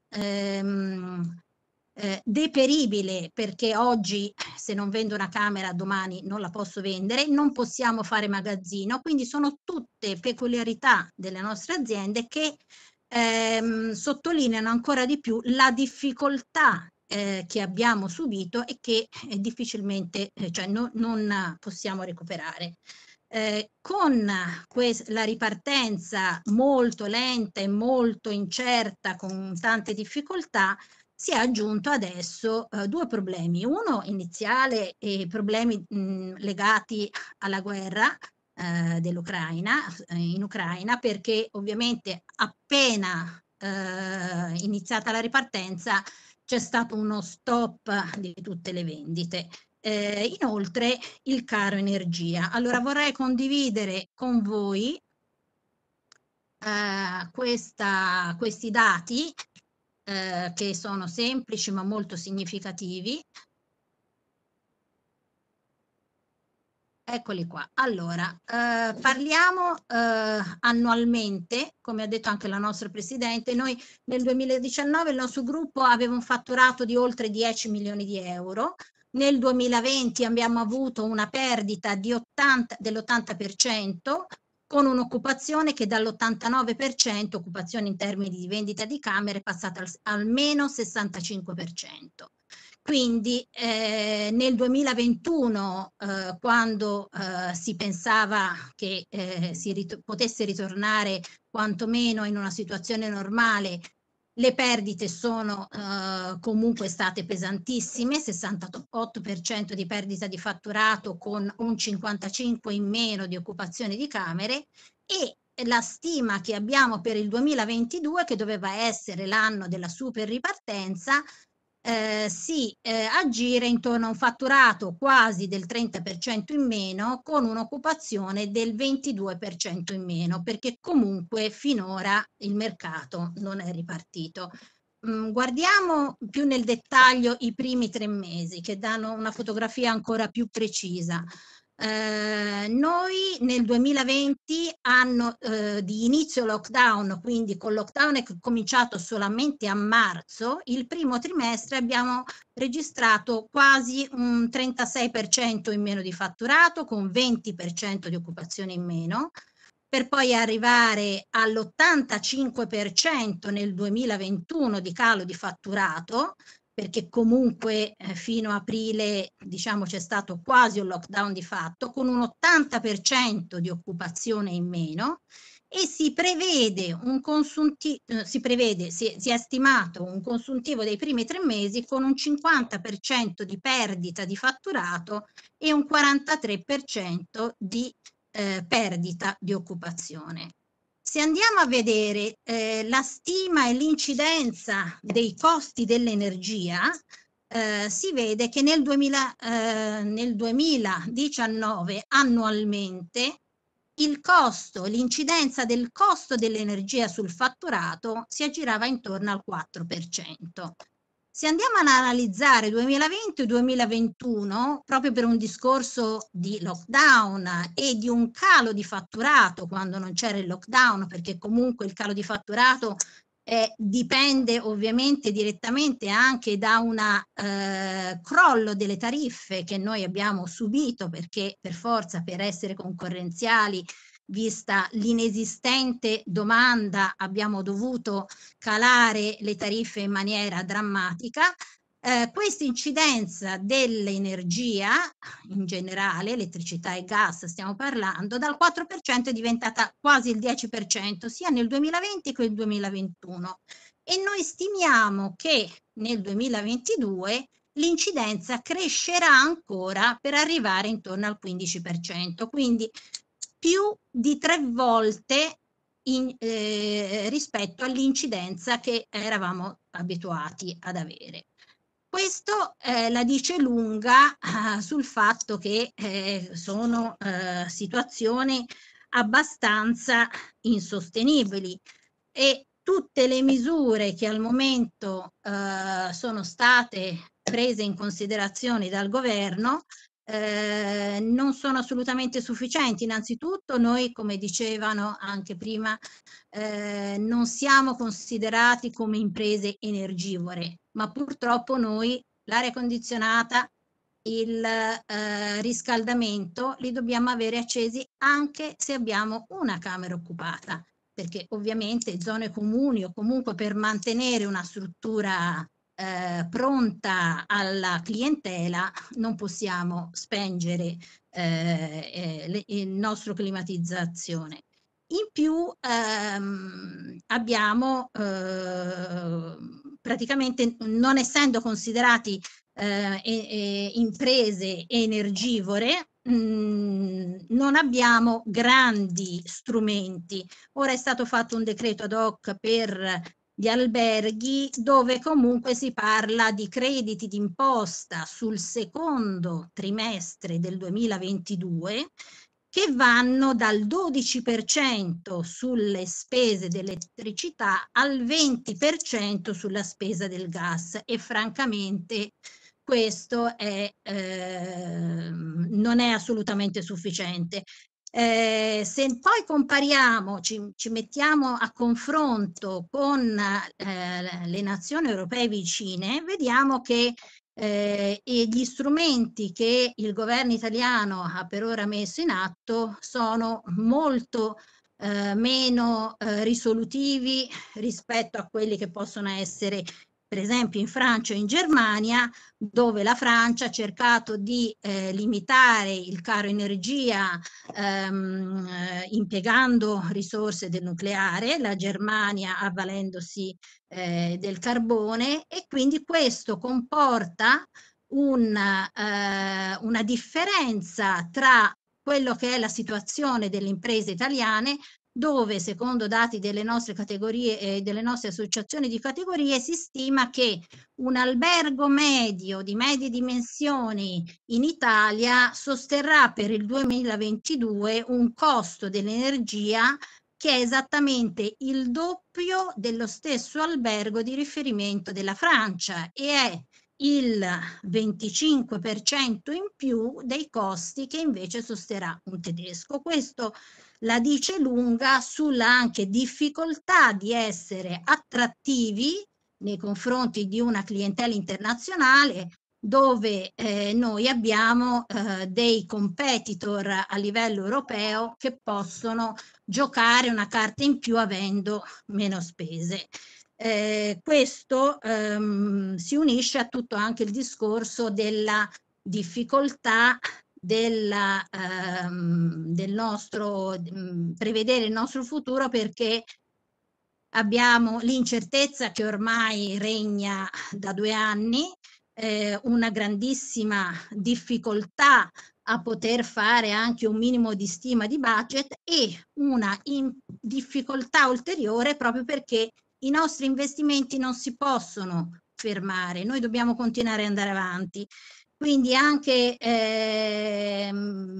ehm, eh, deperibile, perché oggi se non vendo una camera domani non la posso vendere, non possiamo fare magazzino, quindi sono tutte peculiarità delle nostre aziende che ehm, sottolineano ancora di più la difficoltà eh, che abbiamo subito e che eh, difficilmente, eh, cioè no, non possiamo recuperare. Eh, con la ripartenza molto lenta e molto incerta, con tante difficoltà, si è aggiunto adesso eh, due problemi. Uno iniziale, e problemi mh, legati alla guerra eh, dell'Ucraina, eh, in Ucraina, perché ovviamente appena eh, iniziata la ripartenza c'è stato uno stop di tutte le vendite. Eh, inoltre il caro energia. Allora vorrei condividere con voi eh, questa, questi dati eh, che sono semplici ma molto significativi. Eccoli qua. Allora, eh, parliamo eh, annualmente, come ha detto anche la nostra Presidente, noi nel duemiladiciannove il nostro gruppo aveva un fatturato di oltre dieci milioni di euro, nel duemilaventi abbiamo avuto una perdita di ottanta, dell'ottanta per cento, con un'occupazione che dall'ottantanove per cento, occupazione in termini di vendita di camere, è passata al, almeno sessantacinque per cento. Quindi eh, nel duemilaventuno, eh, quando eh, si pensava che eh, si rit- potesse ritornare quantomeno in una situazione normale, le perdite sono eh, comunque state pesantissime, sessantotto per cento di perdita di fatturato con un cinquantacinque per cento in meno di occupazione di camere, e la stima che abbiamo per il duemilaventidue, che doveva essere l'anno della super ripartenza, eh, si eh, aggira intorno a un fatturato quasi del trenta per cento in meno, con un'occupazione del ventidue per cento in meno, perché comunque finora il mercato non è ripartito. Mm, guardiamo più nel dettaglio i primi tre mesi, che danno una fotografia ancora più precisa. Eh, noi nel duemilaventi, anno eh, di inizio lockdown, quindi con lockdown è cominciato solamente a marzo, il primo trimestre abbiamo registrato quasi un trentasei per cento in meno di fatturato, con venti per cento di occupazione in meno, per poi arrivare all'ottantacinque per cento nel duemilaventuno di calo di fatturato, perché comunque eh, fino a aprile, diciamo, c'è stato quasi un lockdown di fatto, con un ottanta per cento di occupazione in meno, e si prevede un consuntivo, eh, si prevede, si, si è stimato un consuntivo dei primi tre mesi con un cinquanta per cento di perdita di fatturato e un quarantatré per cento di eh, perdita di occupazione. Se andiamo a vedere eh, la stima e l'incidenza dei costi dell'energia, eh, si vede che nel, duemila, eh, nel duemiladiciannove annualmente il costo, l'incidenza del costo dell'energia sul fatturato si aggirava intorno al quattro per cento. Se andiamo ad analizzare duemilaventi e duemilaventuno, proprio per un discorso di lockdown e di un calo di fatturato quando non c'era il lockdown, perché comunque il calo di fatturato eh, dipende ovviamente direttamente anche da un eh, crollo delle tariffe che noi abbiamo subito, perché per forza, per essere concorrenziali, vista l'inesistente domanda, abbiamo dovuto calare le tariffe in maniera drammatica. Eh, questa incidenza dell'energia in generale, elettricità e gas stiamo parlando, dal quattro per cento è diventata quasi il dieci per cento sia nel duemilaventi che nel duemilaventuno, e noi stimiamo che nel duemilaventidue l'incidenza crescerà ancora per arrivare intorno al quindici per cento, quindi più di tre volte in, eh, rispetto all'incidenza che eravamo abituati ad avere. Questo eh, la dice lunga eh, sul fatto che eh, sono eh, situazioni abbastanza insostenibili, e tutte le misure che al momento eh, sono state prese in considerazione dal governo Eh, non sono assolutamente sufficienti. Innanzitutto noi, come dicevano anche prima, eh, non siamo considerati come imprese energivore, ma purtroppo noi l'aria condizionata, il eh, riscaldamento li dobbiamo avere accesi anche se abbiamo una camera occupata, perché ovviamente zone comuni o comunque per mantenere una struttura Eh, pronta alla clientela non possiamo spengere eh, eh, le, il nostro climatizzazione. In più ehm, abbiamo eh, praticamente, non essendo considerati eh, e, e imprese energivore, mh, non abbiamo grandi strumenti. Ora è stato fatto un decreto ad hoc per gli alberghi, dove comunque si parla di crediti d'imposta sul secondo trimestre del duemilaventidue che vanno dal dodici per cento sulle spese dell'elettricità al venti per cento sulla spesa del gas, e francamente questo è, eh, non è assolutamente sufficiente. Eh, se poi compariamo, ci, ci mettiamo a confronto con eh, le nazioni europee vicine, vediamo che eh, gli strumenti che il governo italiano ha per ora messo in atto sono molto eh, meno eh, risolutivi rispetto a quelli che possono essere per esempio in Francia o in Germania, dove la Francia ha cercato di eh, limitare il caro energia ehm, eh, impiegando risorse del nucleare, la Germania avvalendosi eh, del carbone, e quindi questo comporta una, eh, una differenza tra quello che è la situazione delle imprese italiane, dove secondo dati delle nostre categorie e eh, delle nostre associazioni di categorie si stima che un albergo medio di medie dimensioni in Italia sosterrà per il duemilaventidue un costo dell'energia che è esattamente il doppio dello stesso albergo di riferimento della Francia, e è il venticinque per cento in più dei costi che invece sosterrà un tedesco. Questo la dice lunga sulla anche difficoltà di essere attrattivi nei confronti di una clientela internazionale, dove eh, noi abbiamo eh, dei competitor a livello europeo che possono giocare una carta in più avendo meno spese. Eh, questo ehm, si unisce a tutto anche il discorso della difficoltà della, ehm, del nostro mh, prevedere il nostro futuro, perché abbiamo l'incertezza che ormai regna da due anni, eh, una grandissima difficoltà a poter fare anche un minimo di stima di budget, e una difficoltà ulteriore proprio perché i nostri investimenti non si possono fermare, noi dobbiamo continuare ad andare avanti. Quindi anche ehm,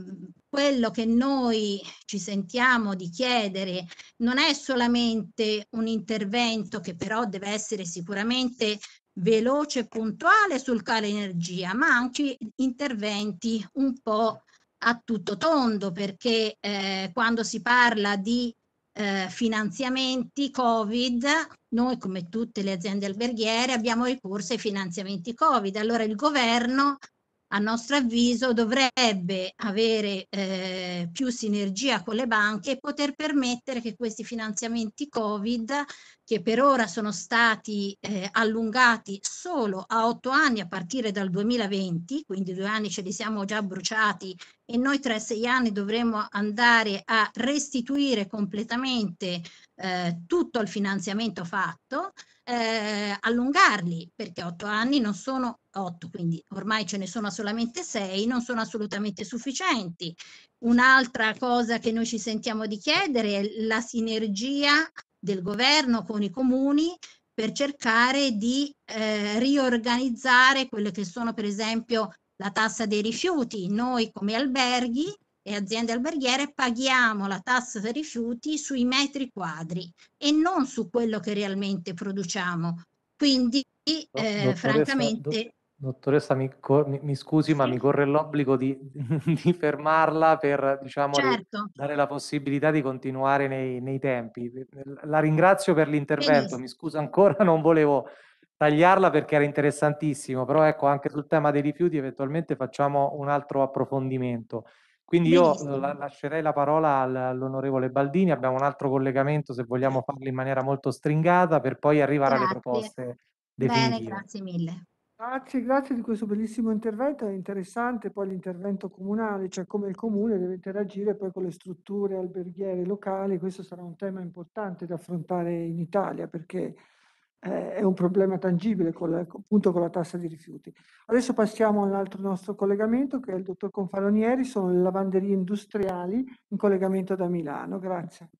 quello che noi ci sentiamo di chiedere non è solamente un intervento che però deve essere sicuramente veloce e puntuale sul caro energia, ma anche interventi un po' a tutto tondo, perché eh, quando si parla di eh, finanziamenti Covid, noi come tutte le aziende alberghiere abbiamo ricorso ai finanziamenti Covid. Allora il governo, a nostro avviso, dovrebbe avere eh, più sinergia con le banche e poter permettere che questi finanziamenti Covid, che per ora sono stati eh, allungati solo a otto anni a partire dal duemilaventi, quindi due anni ce li siamo già bruciati e noi tra sei anni dovremo andare a restituire completamente eh, tutto il finanziamento fatto, eh, allungarli, perché otto anni non sono otto, quindi ormai ce ne sono solamente sei, non sono assolutamente sufficienti. Un'altra cosa che noi ci sentiamo di chiedere è la sinergia del governo con i comuni per cercare di eh, riorganizzare quelle che sono per esempio la tassa dei rifiuti. Noi come alberghi e aziende alberghiere paghiamo la tassa dei rifiuti sui metri quadri e non su quello che realmente produciamo. Quindi, Do- eh, Dottoressa, do- francamente, dottoressa, mi, cor- mi- mi scusi, ma sì, mi corre l'obbligo di, di fermarla per, diciamo, ri- certo, dare la possibilità di continuare nei, nei tempi. La ringrazio per l'intervento, benissimo, mi scuso ancora, non volevo tagliarla perché era interessantissimo, però ecco, anche sul tema dei rifiuti eventualmente facciamo un altro approfondimento. Quindi io eh, la- benissimo. lascerei la parola al- all'onorevole Baldini, abbiamo un altro collegamento se vogliamo farlo in maniera molto stringata per poi arrivare alle Grazie. proposte Bene, definitive. grazie mille. Grazie, grazie di questo bellissimo intervento, è interessante poi l'intervento comunale, cioè come il comune deve interagire poi con le strutture alberghiere locali, questo sarà un tema importante da affrontare in Italia perché eh, è un problema tangibile con la, appunto con la tassa di rifiuti. Adesso passiamo all'altro nostro collegamento che è il dottor Confalonieri, sono le lavanderie industriali in collegamento da Milano, grazie.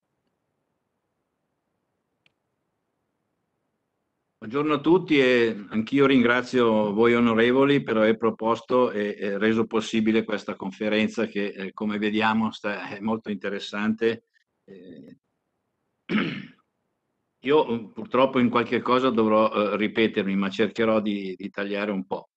Buongiorno a tutti e anch'io ringrazio voi onorevoli per aver proposto e, e reso possibile questa conferenza che eh, come vediamo sta, è molto interessante. Eh, io purtroppo in qualche cosa dovrò eh, ripetermi, ma cercherò di, di tagliare un po'.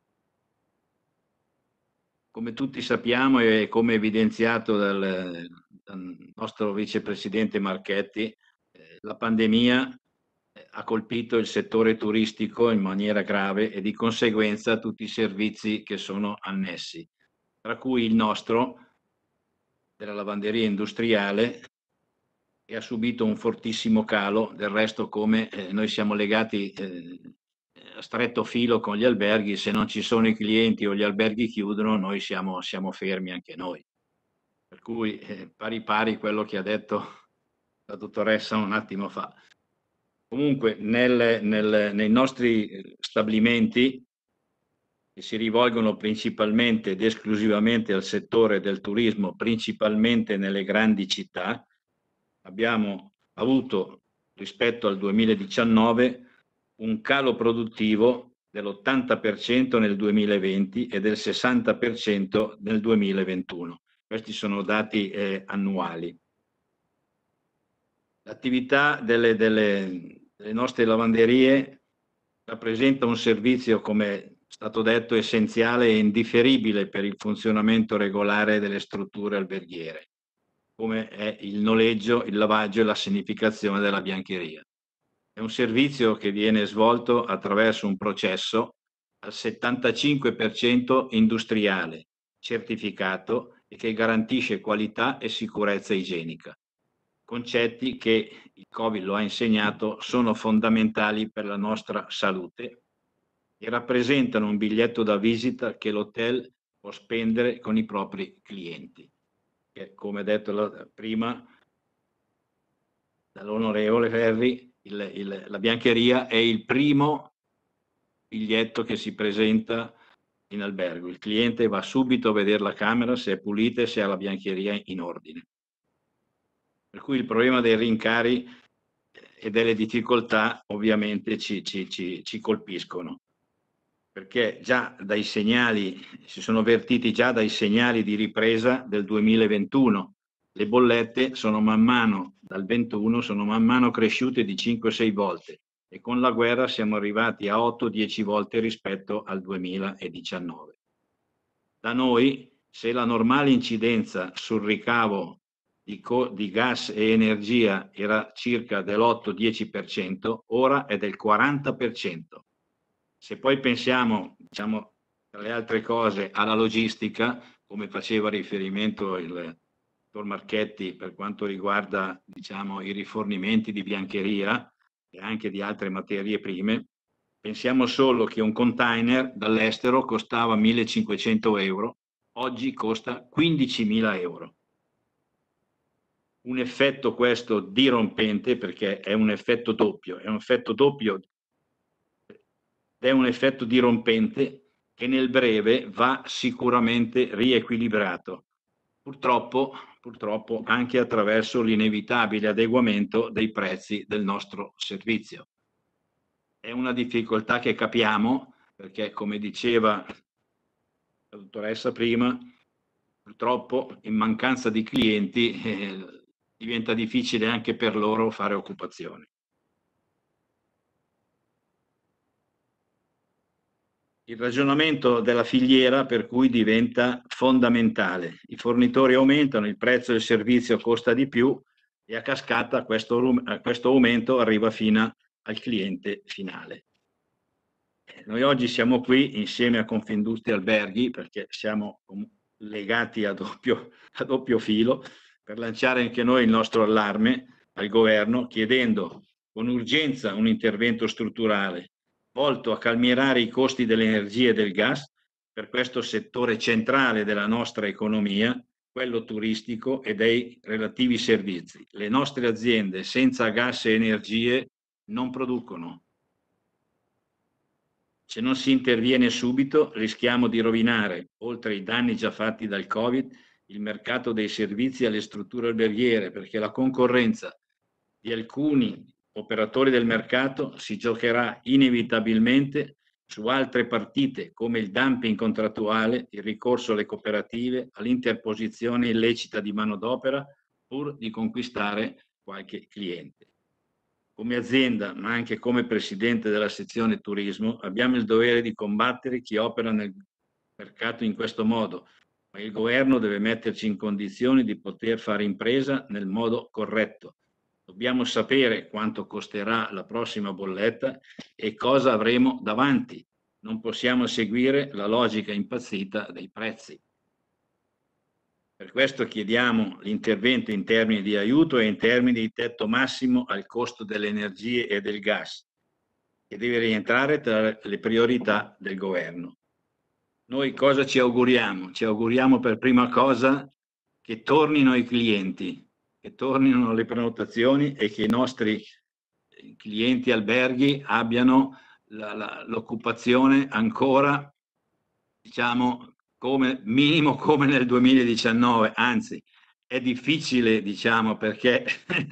Come tutti sappiamo e come evidenziato dal, dal nostro vicepresidente Marchetti, eh, la pandemia ha colpito il settore turistico in maniera grave e di conseguenza tutti i servizi che sono annessi, tra cui il nostro della lavanderia industriale che ha subito un fortissimo calo, del resto come eh, noi siamo legati eh, a stretto filo con gli alberghi, se non ci sono i clienti o gli alberghi chiudono, noi siamo, siamo fermi anche noi. Per cui eh, pari pari quello che ha detto la dottoressa un attimo fa. Comunque nel, nel, nei nostri stabilimenti che si rivolgono principalmente ed esclusivamente al settore del turismo, principalmente nelle grandi città, abbiamo avuto rispetto al duemiladiciannove un calo produttivo dell'ottanta per cento nel duemilaventi e del sessanta per cento nel duemilaventuno. Questi sono dati eh, annuali. L'attività delle, delle, delle nostre lavanderie rappresenta un servizio, come è stato detto, essenziale e indifferibile per il funzionamento regolare delle strutture alberghiere, come è il noleggio, il lavaggio e la sanificazione della biancheria. È un servizio che viene svolto attraverso un processo al settantacinque per cento industriale, certificato e che garantisce qualità e sicurezza igienica. Concetti che il Covid lo ha insegnato sono fondamentali per la nostra salute e rappresentano un biglietto da visita che l'hotel può spendere con i propri clienti. Che, come detto prima dall'onorevole Ferri, il, il, la biancheria è il primo biglietto che si presenta in albergo. Il cliente va subito a vedere la camera se è pulita e se ha la biancheria in ordine. Per cui il problema dei rincari e delle difficoltà ovviamente ci, ci, ci, ci colpiscono. perché già dai segnali, si sono avvertiti già dai segnali di ripresa del duemilaventuno. Le bollette sono man mano, dal ventuno, sono man mano cresciute di cinque sei volte e con la guerra siamo arrivati a otto dieci volte rispetto al duemiladiciannove. Da noi, se la normale incidenza sul ricavo di, di gas e energia era circa dell'otto dieci per cento, ora è del quaranta per cento. Se poi pensiamo, diciamo, tra le altre cose, alla logistica, come faceva riferimento il dottor Marchetti per quanto riguarda, diciamo, i rifornimenti di biancheria e anche di altre materie prime, pensiamo solo che un container dall'estero costava millecinquecento euro, oggi costa quindicimila euro. Un effetto questo dirompente, perché è un effetto doppio, è un effetto doppio è un effetto dirompente che nel breve va sicuramente riequilibrato, purtroppo, purtroppo anche attraverso l'inevitabile adeguamento dei prezzi del nostro servizio. È una difficoltà che capiamo perché, come diceva la dottoressa prima, purtroppo in mancanza di clienti eh, diventa difficile anche per loro fare occupazione. Il ragionamento della filiera per cui diventa fondamentale. I fornitori aumentano, il prezzo del servizio costa di più e a cascata questo, questo aumento arriva fino al cliente finale. Noi oggi siamo qui insieme a Confindustria Alberghi perché siamo legati a doppio, a doppio filo per lanciare anche noi il nostro allarme al governo chiedendo con urgenza un intervento strutturale volto a calmierare i costi dell'energia e del gas per questo settore centrale della nostra economia, quello turistico e dei relativi servizi. Le nostre aziende senza gas e energie non producono. Se non si interviene subito rischiamo di rovinare, oltre ai danni già fatti dal Covid, il mercato dei servizi alle strutture alberghiere, perché la concorrenza di alcuni operatori del mercato si giocherà inevitabilmente su altre partite come il dumping contrattuale, il ricorso alle cooperative, all'interposizione illecita di manodopera pur di conquistare qualche cliente. Come azienda, ma anche come presidente della sezione turismo, abbiamo il dovere di combattere chi opera nel mercato in questo modo, ma il governo deve metterci in condizioni di poter fare impresa nel modo corretto. Dobbiamo sapere quanto costerà la prossima bolletta e cosa avremo davanti. Non possiamo seguire la logica impazzita dei prezzi. Per questo chiediamo l'intervento in termini di aiuto e in termini di tetto massimo al costo delle energie e del gas, che deve rientrare tra le priorità del governo. Noi cosa ci auguriamo? Ci auguriamo per prima cosa che tornino i clienti, che tornino le prenotazioni e che i nostri clienti alberghi abbiano l'occupazione ancora, diciamo, come minimo come nel duemiladiciannove, anzi è difficile, diciamo, perché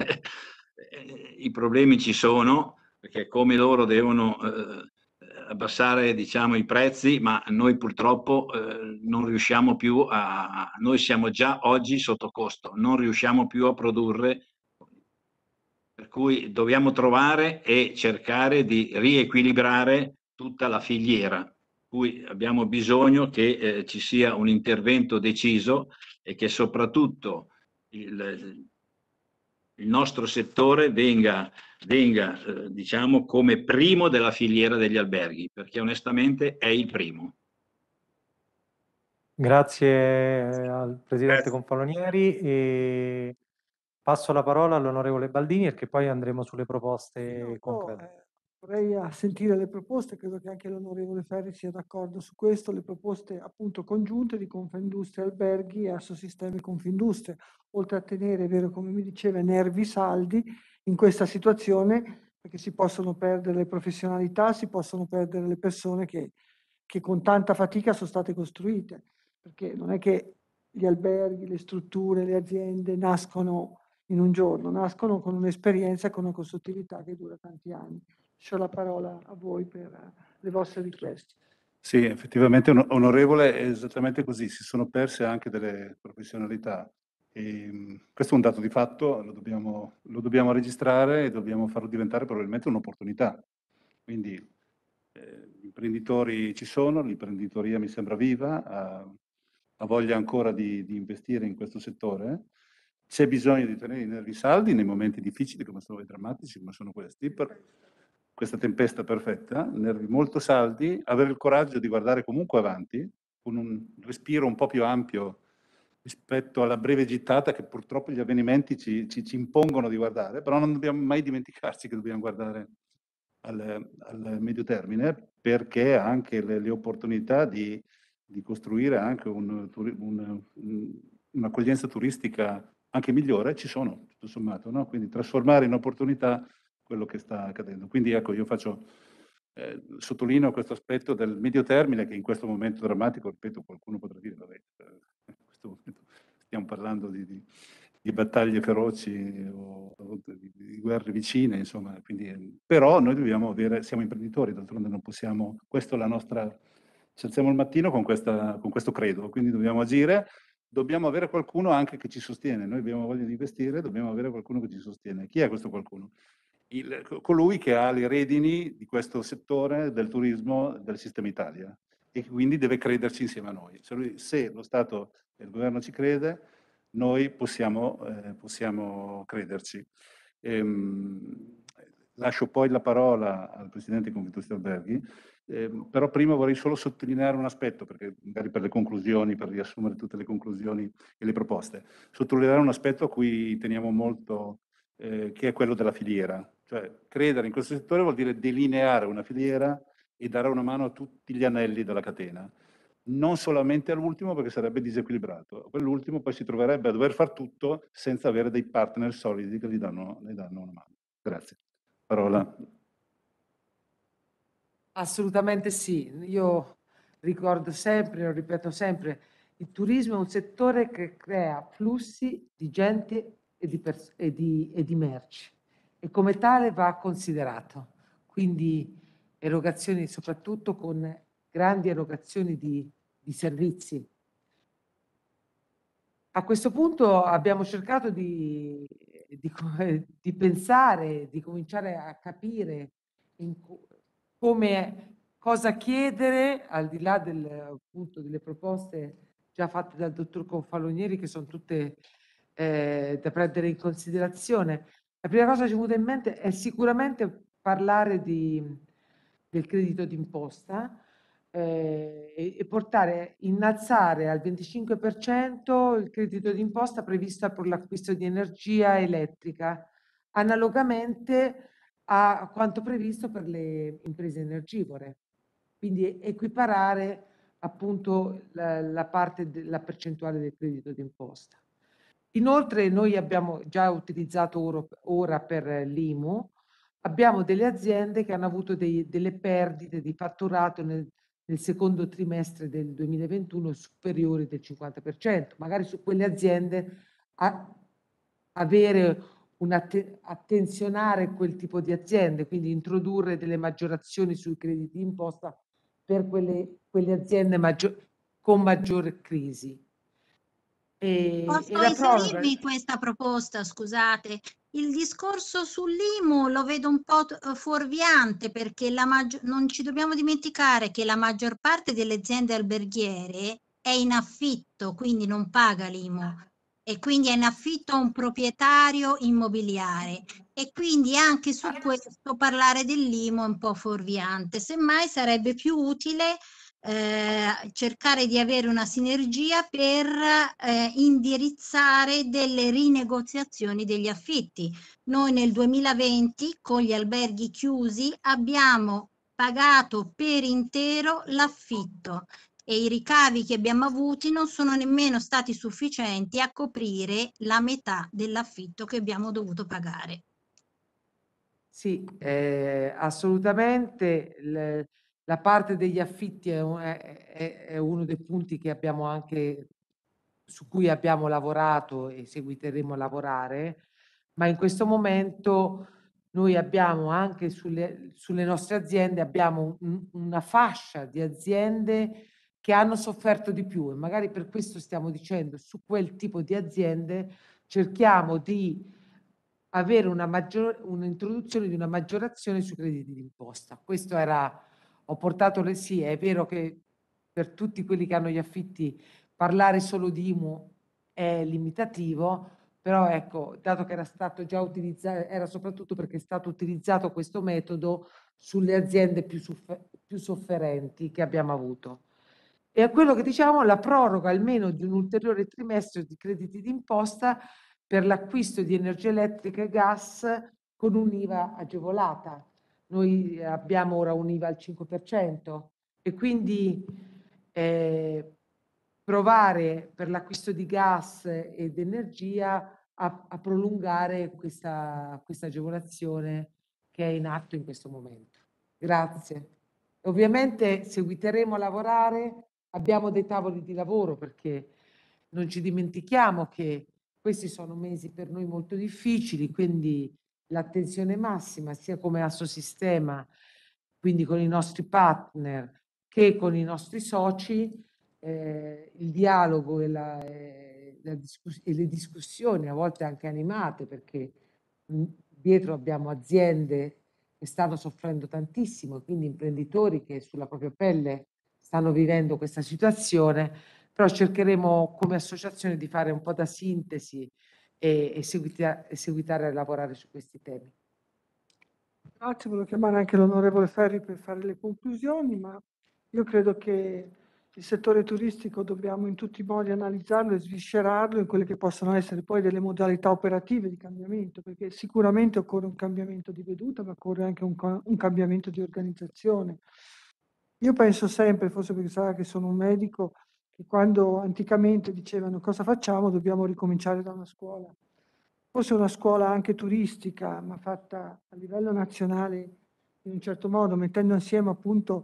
i problemi ci sono, perché come loro devono eh, abbassare, diciamo, i prezzi, ma noi purtroppo eh, non riusciamo più a, noi siamo già oggi sotto costo, non riusciamo più a produrre, per cui dobbiamo trovare e cercare di riequilibrare tutta la filiera. Cui abbiamo bisogno che eh, ci sia un intervento deciso e che soprattutto il, il nostro settore venga, venga eh, diciamo, come primo della filiera degli alberghi, perché onestamente è il primo. Grazie al Presidente Grazie. Confalonieri e passo la parola all'onorevole Baldini perché poi andremo sulle proposte No, concrete. eh, vorrei a sentire le proposte, credo che anche l'onorevole Ferri sia d'accordo su questo, le proposte appunto congiunte di Confindustria Alberghi e Assosistemi Confindustria, oltre a tenere, è vero come mi diceva, nervi saldi in questa situazione, perché si possono perdere le professionalità, si possono perdere le persone che, che con tanta fatica sono state costruite, perché non è che gli alberghi, le strutture, le aziende nascono in un giorno, nascono con un'esperienza e con una costruttività che dura tanti anni. Lascio la parola a voi per le vostre richieste. Sì, effettivamente, on- onorevole, è esattamente così, si sono perse anche delle professionalità. E, mh, questo è un dato di fatto, lo dobbiamo, lo dobbiamo registrare e dobbiamo farlo diventare probabilmente un'opportunità. Quindi eh, gli imprenditori ci sono, l'imprenditoria mi sembra viva, ha, ha voglia ancora di, di investire in questo settore. C'è bisogno di tenere i nervi saldi nei momenti difficili, come sono i drammatici, come sono questi, per questa tempesta perfetta, nervi molto saldi, avere il coraggio di guardare comunque avanti, con un respiro un po' più ampio rispetto alla breve gittata che purtroppo gli avvenimenti ci, ci, ci impongono di guardare, però non dobbiamo mai dimenticarci che dobbiamo guardare al, al medio termine, perché anche le, le opportunità di, di costruire anche un, un, un, un'accoglienza turistica anche migliore ci sono, tutto sommato, no? Quindi trasformare in opportunità quello che sta accadendo. Quindi ecco, io faccio, eh, sottolineo questo aspetto del medio termine che in questo momento drammatico, ripeto, qualcuno potrà dire, vabbè, eh, in questo momento stiamo parlando di, di, di battaglie feroci o, o di, di guerre vicine, insomma, quindi, però noi dobbiamo avere, siamo imprenditori, d'altronde non possiamo, questa è la nostra, ci alziamo il mattino con, questa, con questo credo, quindi dobbiamo agire. Dobbiamo avere qualcuno anche che ci sostiene. Noi abbiamo voglia di investire, dobbiamo avere qualcuno che ci sostiene. Chi è questo qualcuno? Il, colui che ha le redini di questo settore del turismo del sistema Italia e quindi deve crederci insieme a noi. Se, lui, se lo Stato e il governo ci crede, noi possiamo, eh, possiamo crederci. Ehm, lascio poi la parola al Presidente di Confindustria Alberghi, eh, però prima vorrei solo sottolineare un aspetto, perché magari per le conclusioni, per riassumere tutte le conclusioni e le proposte, sottolineare un aspetto a cui teniamo molto, eh, che è quello della filiera. Cioè, credere in questo settore vuol dire delineare una filiera e dare una mano a tutti gli anelli della catena. Non solamente all'ultimo, perché sarebbe disequilibrato. Quell'ultimo poi si troverebbe a dover far tutto senza avere dei partner solidi che gli danno, gli danno una mano. Grazie. Parola. Assolutamente sì. Io ricordo sempre, lo ripeto sempre, il turismo è un settore che crea flussi di gente e di, pers- e di, e di merci e come tale va considerato. Quindi erogazioni, soprattutto con grandi erogazioni di, di servizi. A questo punto abbiamo cercato di, di, di pensare, di cominciare a capire in co- come, cosa chiedere, al di là del, appunto, delle proposte già fatte dal dottor Confalonieri, che sono tutte eh, da prendere in considerazione. La prima cosa che ci è venuta in mente è sicuramente parlare di, del credito d'imposta, eh, e, e portare, innalzare al venticinque per cento il credito d'imposta previsto per l'acquisto di energia elettrica, analogamente a quanto previsto per le imprese energivore. Quindi equiparare appunto la, la parte della percentuale del credito d'imposta. Inoltre noi abbiamo già utilizzato ora, ora per l'I M U, abbiamo delle aziende che hanno avuto dei, delle perdite di fatturato nel, nel secondo trimestre del duemilaventuno superiori del cinquanta per cento. Magari su quelle aziende a, avere un att- attenzionare quel tipo di aziende, quindi introdurre delle maggiorazioni sui crediti d'imposta per quelle, quelle aziende maggior, con maggiore crisi. E, Posso e la proroga. inserirmi questa proposta, scusate? Il discorso sull'I M U lo vedo un po' t- eh, fuorviante perché la maggior- non ci dobbiamo dimenticare che la maggior parte delle aziende alberghiere è in affitto, quindi non paga l'I M U e quindi è in affitto a un proprietario immobiliare e quindi anche su questo parlare dell'I M U è un po' fuorviante. Semmai sarebbe più utile eh, cercare di avere una sinergia per eh, indirizzare delle rinegoziazioni degli affitti. Noi nel duemilaventi con gli alberghi chiusi abbiamo pagato per intero l'affitto e i ricavi che abbiamo avuti non sono nemmeno stati sufficienti a coprire la metà dell'affitto che abbiamo dovuto pagare. Sì, eh, assolutamente. Le- la parte degli affitti è, un- è- è- è uno dei punti che abbiamo anche, su cui abbiamo lavorato e seguiteremo a lavorare, ma in questo momento noi abbiamo anche sulle, sulle nostre aziende, abbiamo un- una fascia di aziende che hanno sofferto di più e magari per questo stiamo dicendo su quel tipo di aziende cerchiamo di avere una maggior, un'introduzione di una maggiorazione sui crediti d'imposta. Questo era, ho portato le sì, è vero che per tutti quelli che hanno gli affitti parlare solo di I M U è limitativo, però ecco, dato che era stato già utilizzato, era soprattutto perché è stato utilizzato questo metodo sulle aziende più, soffer- più sofferenti che abbiamo avuto. E a quello che diciamo, la proroga almeno di un ulteriore trimestre di crediti d'imposta per l'acquisto di energia elettrica e gas con un'I V A agevolata. Noi abbiamo ora un'I V A al cinque per cento e quindi eh, provare per l'acquisto di gas ed energia a, a prolungare questa, questa agevolazione che è in atto in questo momento. Grazie. Ovviamente seguiteremo a lavorare, abbiamo dei tavoli di lavoro perché non ci dimentichiamo che questi sono mesi per noi molto difficili, quindi l'attenzione massima sia come Assosistema, quindi con i nostri partner, che con i nostri soci, eh, il dialogo e, la, eh, la discuss- e le discussioni, a volte anche animate, perché mh, dietro abbiamo aziende che stanno soffrendo tantissimo, e quindi imprenditori che sulla propria pelle stanno vivendo questa situazione, però cercheremo come associazione di fare un po' da sintesi e, e, seguita, e seguitare a lavorare su questi temi. Grazie, volevo chiamare anche l'onorevole Ferri per fare le conclusioni, ma io credo che il settore turistico dobbiamo in tutti i modi analizzarlo e sviscerarlo in quelle che possono essere poi delle modalità operative di cambiamento, perché sicuramente occorre un cambiamento di veduta, ma occorre anche un, un cambiamento di organizzazione. Io penso sempre, forse perché sarà che sono un medico, che quando anticamente dicevano cosa facciamo, dobbiamo ricominciare da una scuola. Forse una scuola anche turistica, ma fatta a livello nazionale in un certo modo, mettendo insieme appunto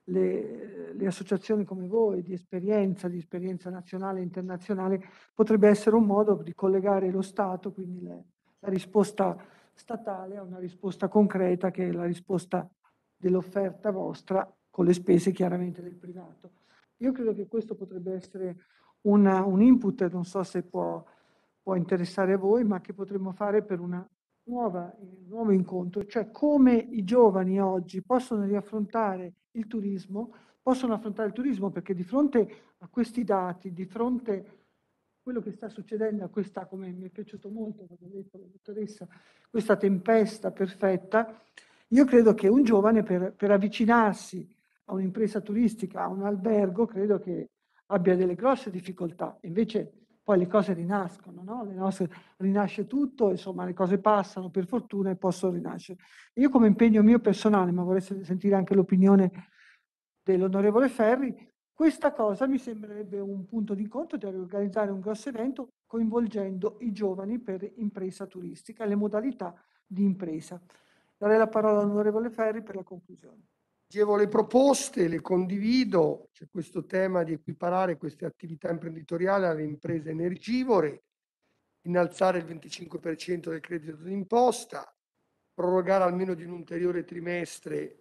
le, le associazioni come voi, di esperienza, di esperienza nazionale e internazionale, potrebbe essere un modo di collegare lo Stato, quindi le, la risposta statale, a una risposta concreta che è la risposta dell'offerta vostra, con le spese chiaramente del privato. Io credo che questo potrebbe essere una, un input, non so se può, può interessare a voi, ma che potremmo fare per una nuova, un nuovo incontro, cioè come i giovani oggi possono riaffrontare il turismo, possono affrontare il turismo perché di fronte a questi dati, di fronte a quello che sta succedendo a questa, come mi è piaciuto molto, come ha detto la dottoressa, questa tempesta perfetta, io credo che un giovane per, per avvicinarsi a un'impresa turistica, a un albergo, credo che abbia delle grosse difficoltà. Invece poi le cose rinascono, no? Le nostre, rinasce tutto, insomma le cose passano per fortuna e possono rinascere. Io come impegno mio personale, ma vorrei sentire anche l'opinione dell'onorevole Ferri, questa cosa mi sembrerebbe un punto di incontro di organizzare un grosso evento coinvolgendo i giovani per impresa turistica e le modalità di impresa. Darei la parola all'onorevole Ferri per la conclusione. Dicevo, le proposte le condivido, c'è questo tema di equiparare queste attività imprenditoriali alle imprese energivore, innalzare il venticinque per cento del credito d'imposta, prorogare almeno di un ulteriore trimestre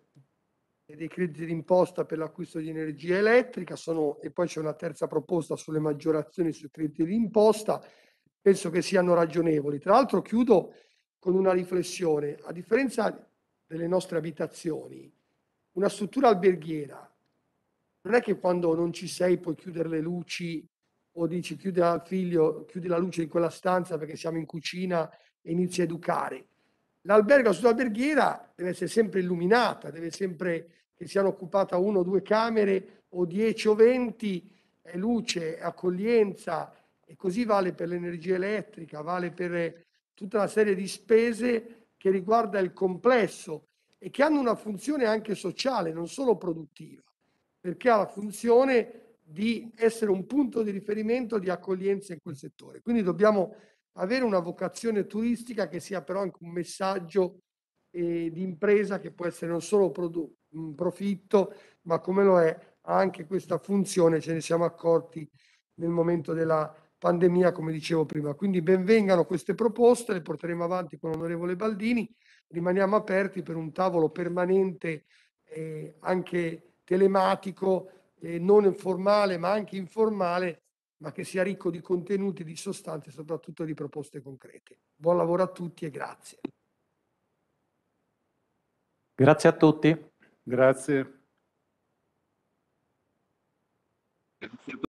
dei crediti d'imposta per l'acquisto di energia elettrica, sono, e poi c'è una terza proposta sulle maggiorazioni sui crediti d'imposta, penso che siano ragionevoli. Tra l'altro chiudo con una riflessione, a differenza delle nostre abitazioni, una struttura alberghiera non è che quando non ci sei puoi chiudere le luci o dici chiudi al figlio, chiudi la luce in quella stanza perché siamo in cucina e inizi a educare. L'albergo, la struttura alberghiera deve essere sempre illuminata, deve sempre che siano occupate uno o due camere o dieci o venti, è luce, accoglienza, e così vale per l'energia elettrica, vale per tutta una serie di spese che riguarda il complesso e che hanno una funzione anche sociale, non solo produttiva, perché ha la funzione di essere un punto di riferimento di accoglienza in quel settore. Quindi dobbiamo avere una vocazione turistica che sia però anche un messaggio eh, di impresa che può essere non solo produ- un profitto, ma come lo è anche questa funzione, ce ne siamo accorti nel momento della pandemia, come dicevo prima. Quindi ben vengano queste proposte, le porteremo avanti con l'onorevole Baldini. rimaniamo aperti per un tavolo permanente, eh, anche telematico, eh, non formale ma anche informale, ma che sia ricco di contenuti, di sostanze e soprattutto di proposte concrete. Buon lavoro a tutti e grazie. Grazie a tutti. Grazie.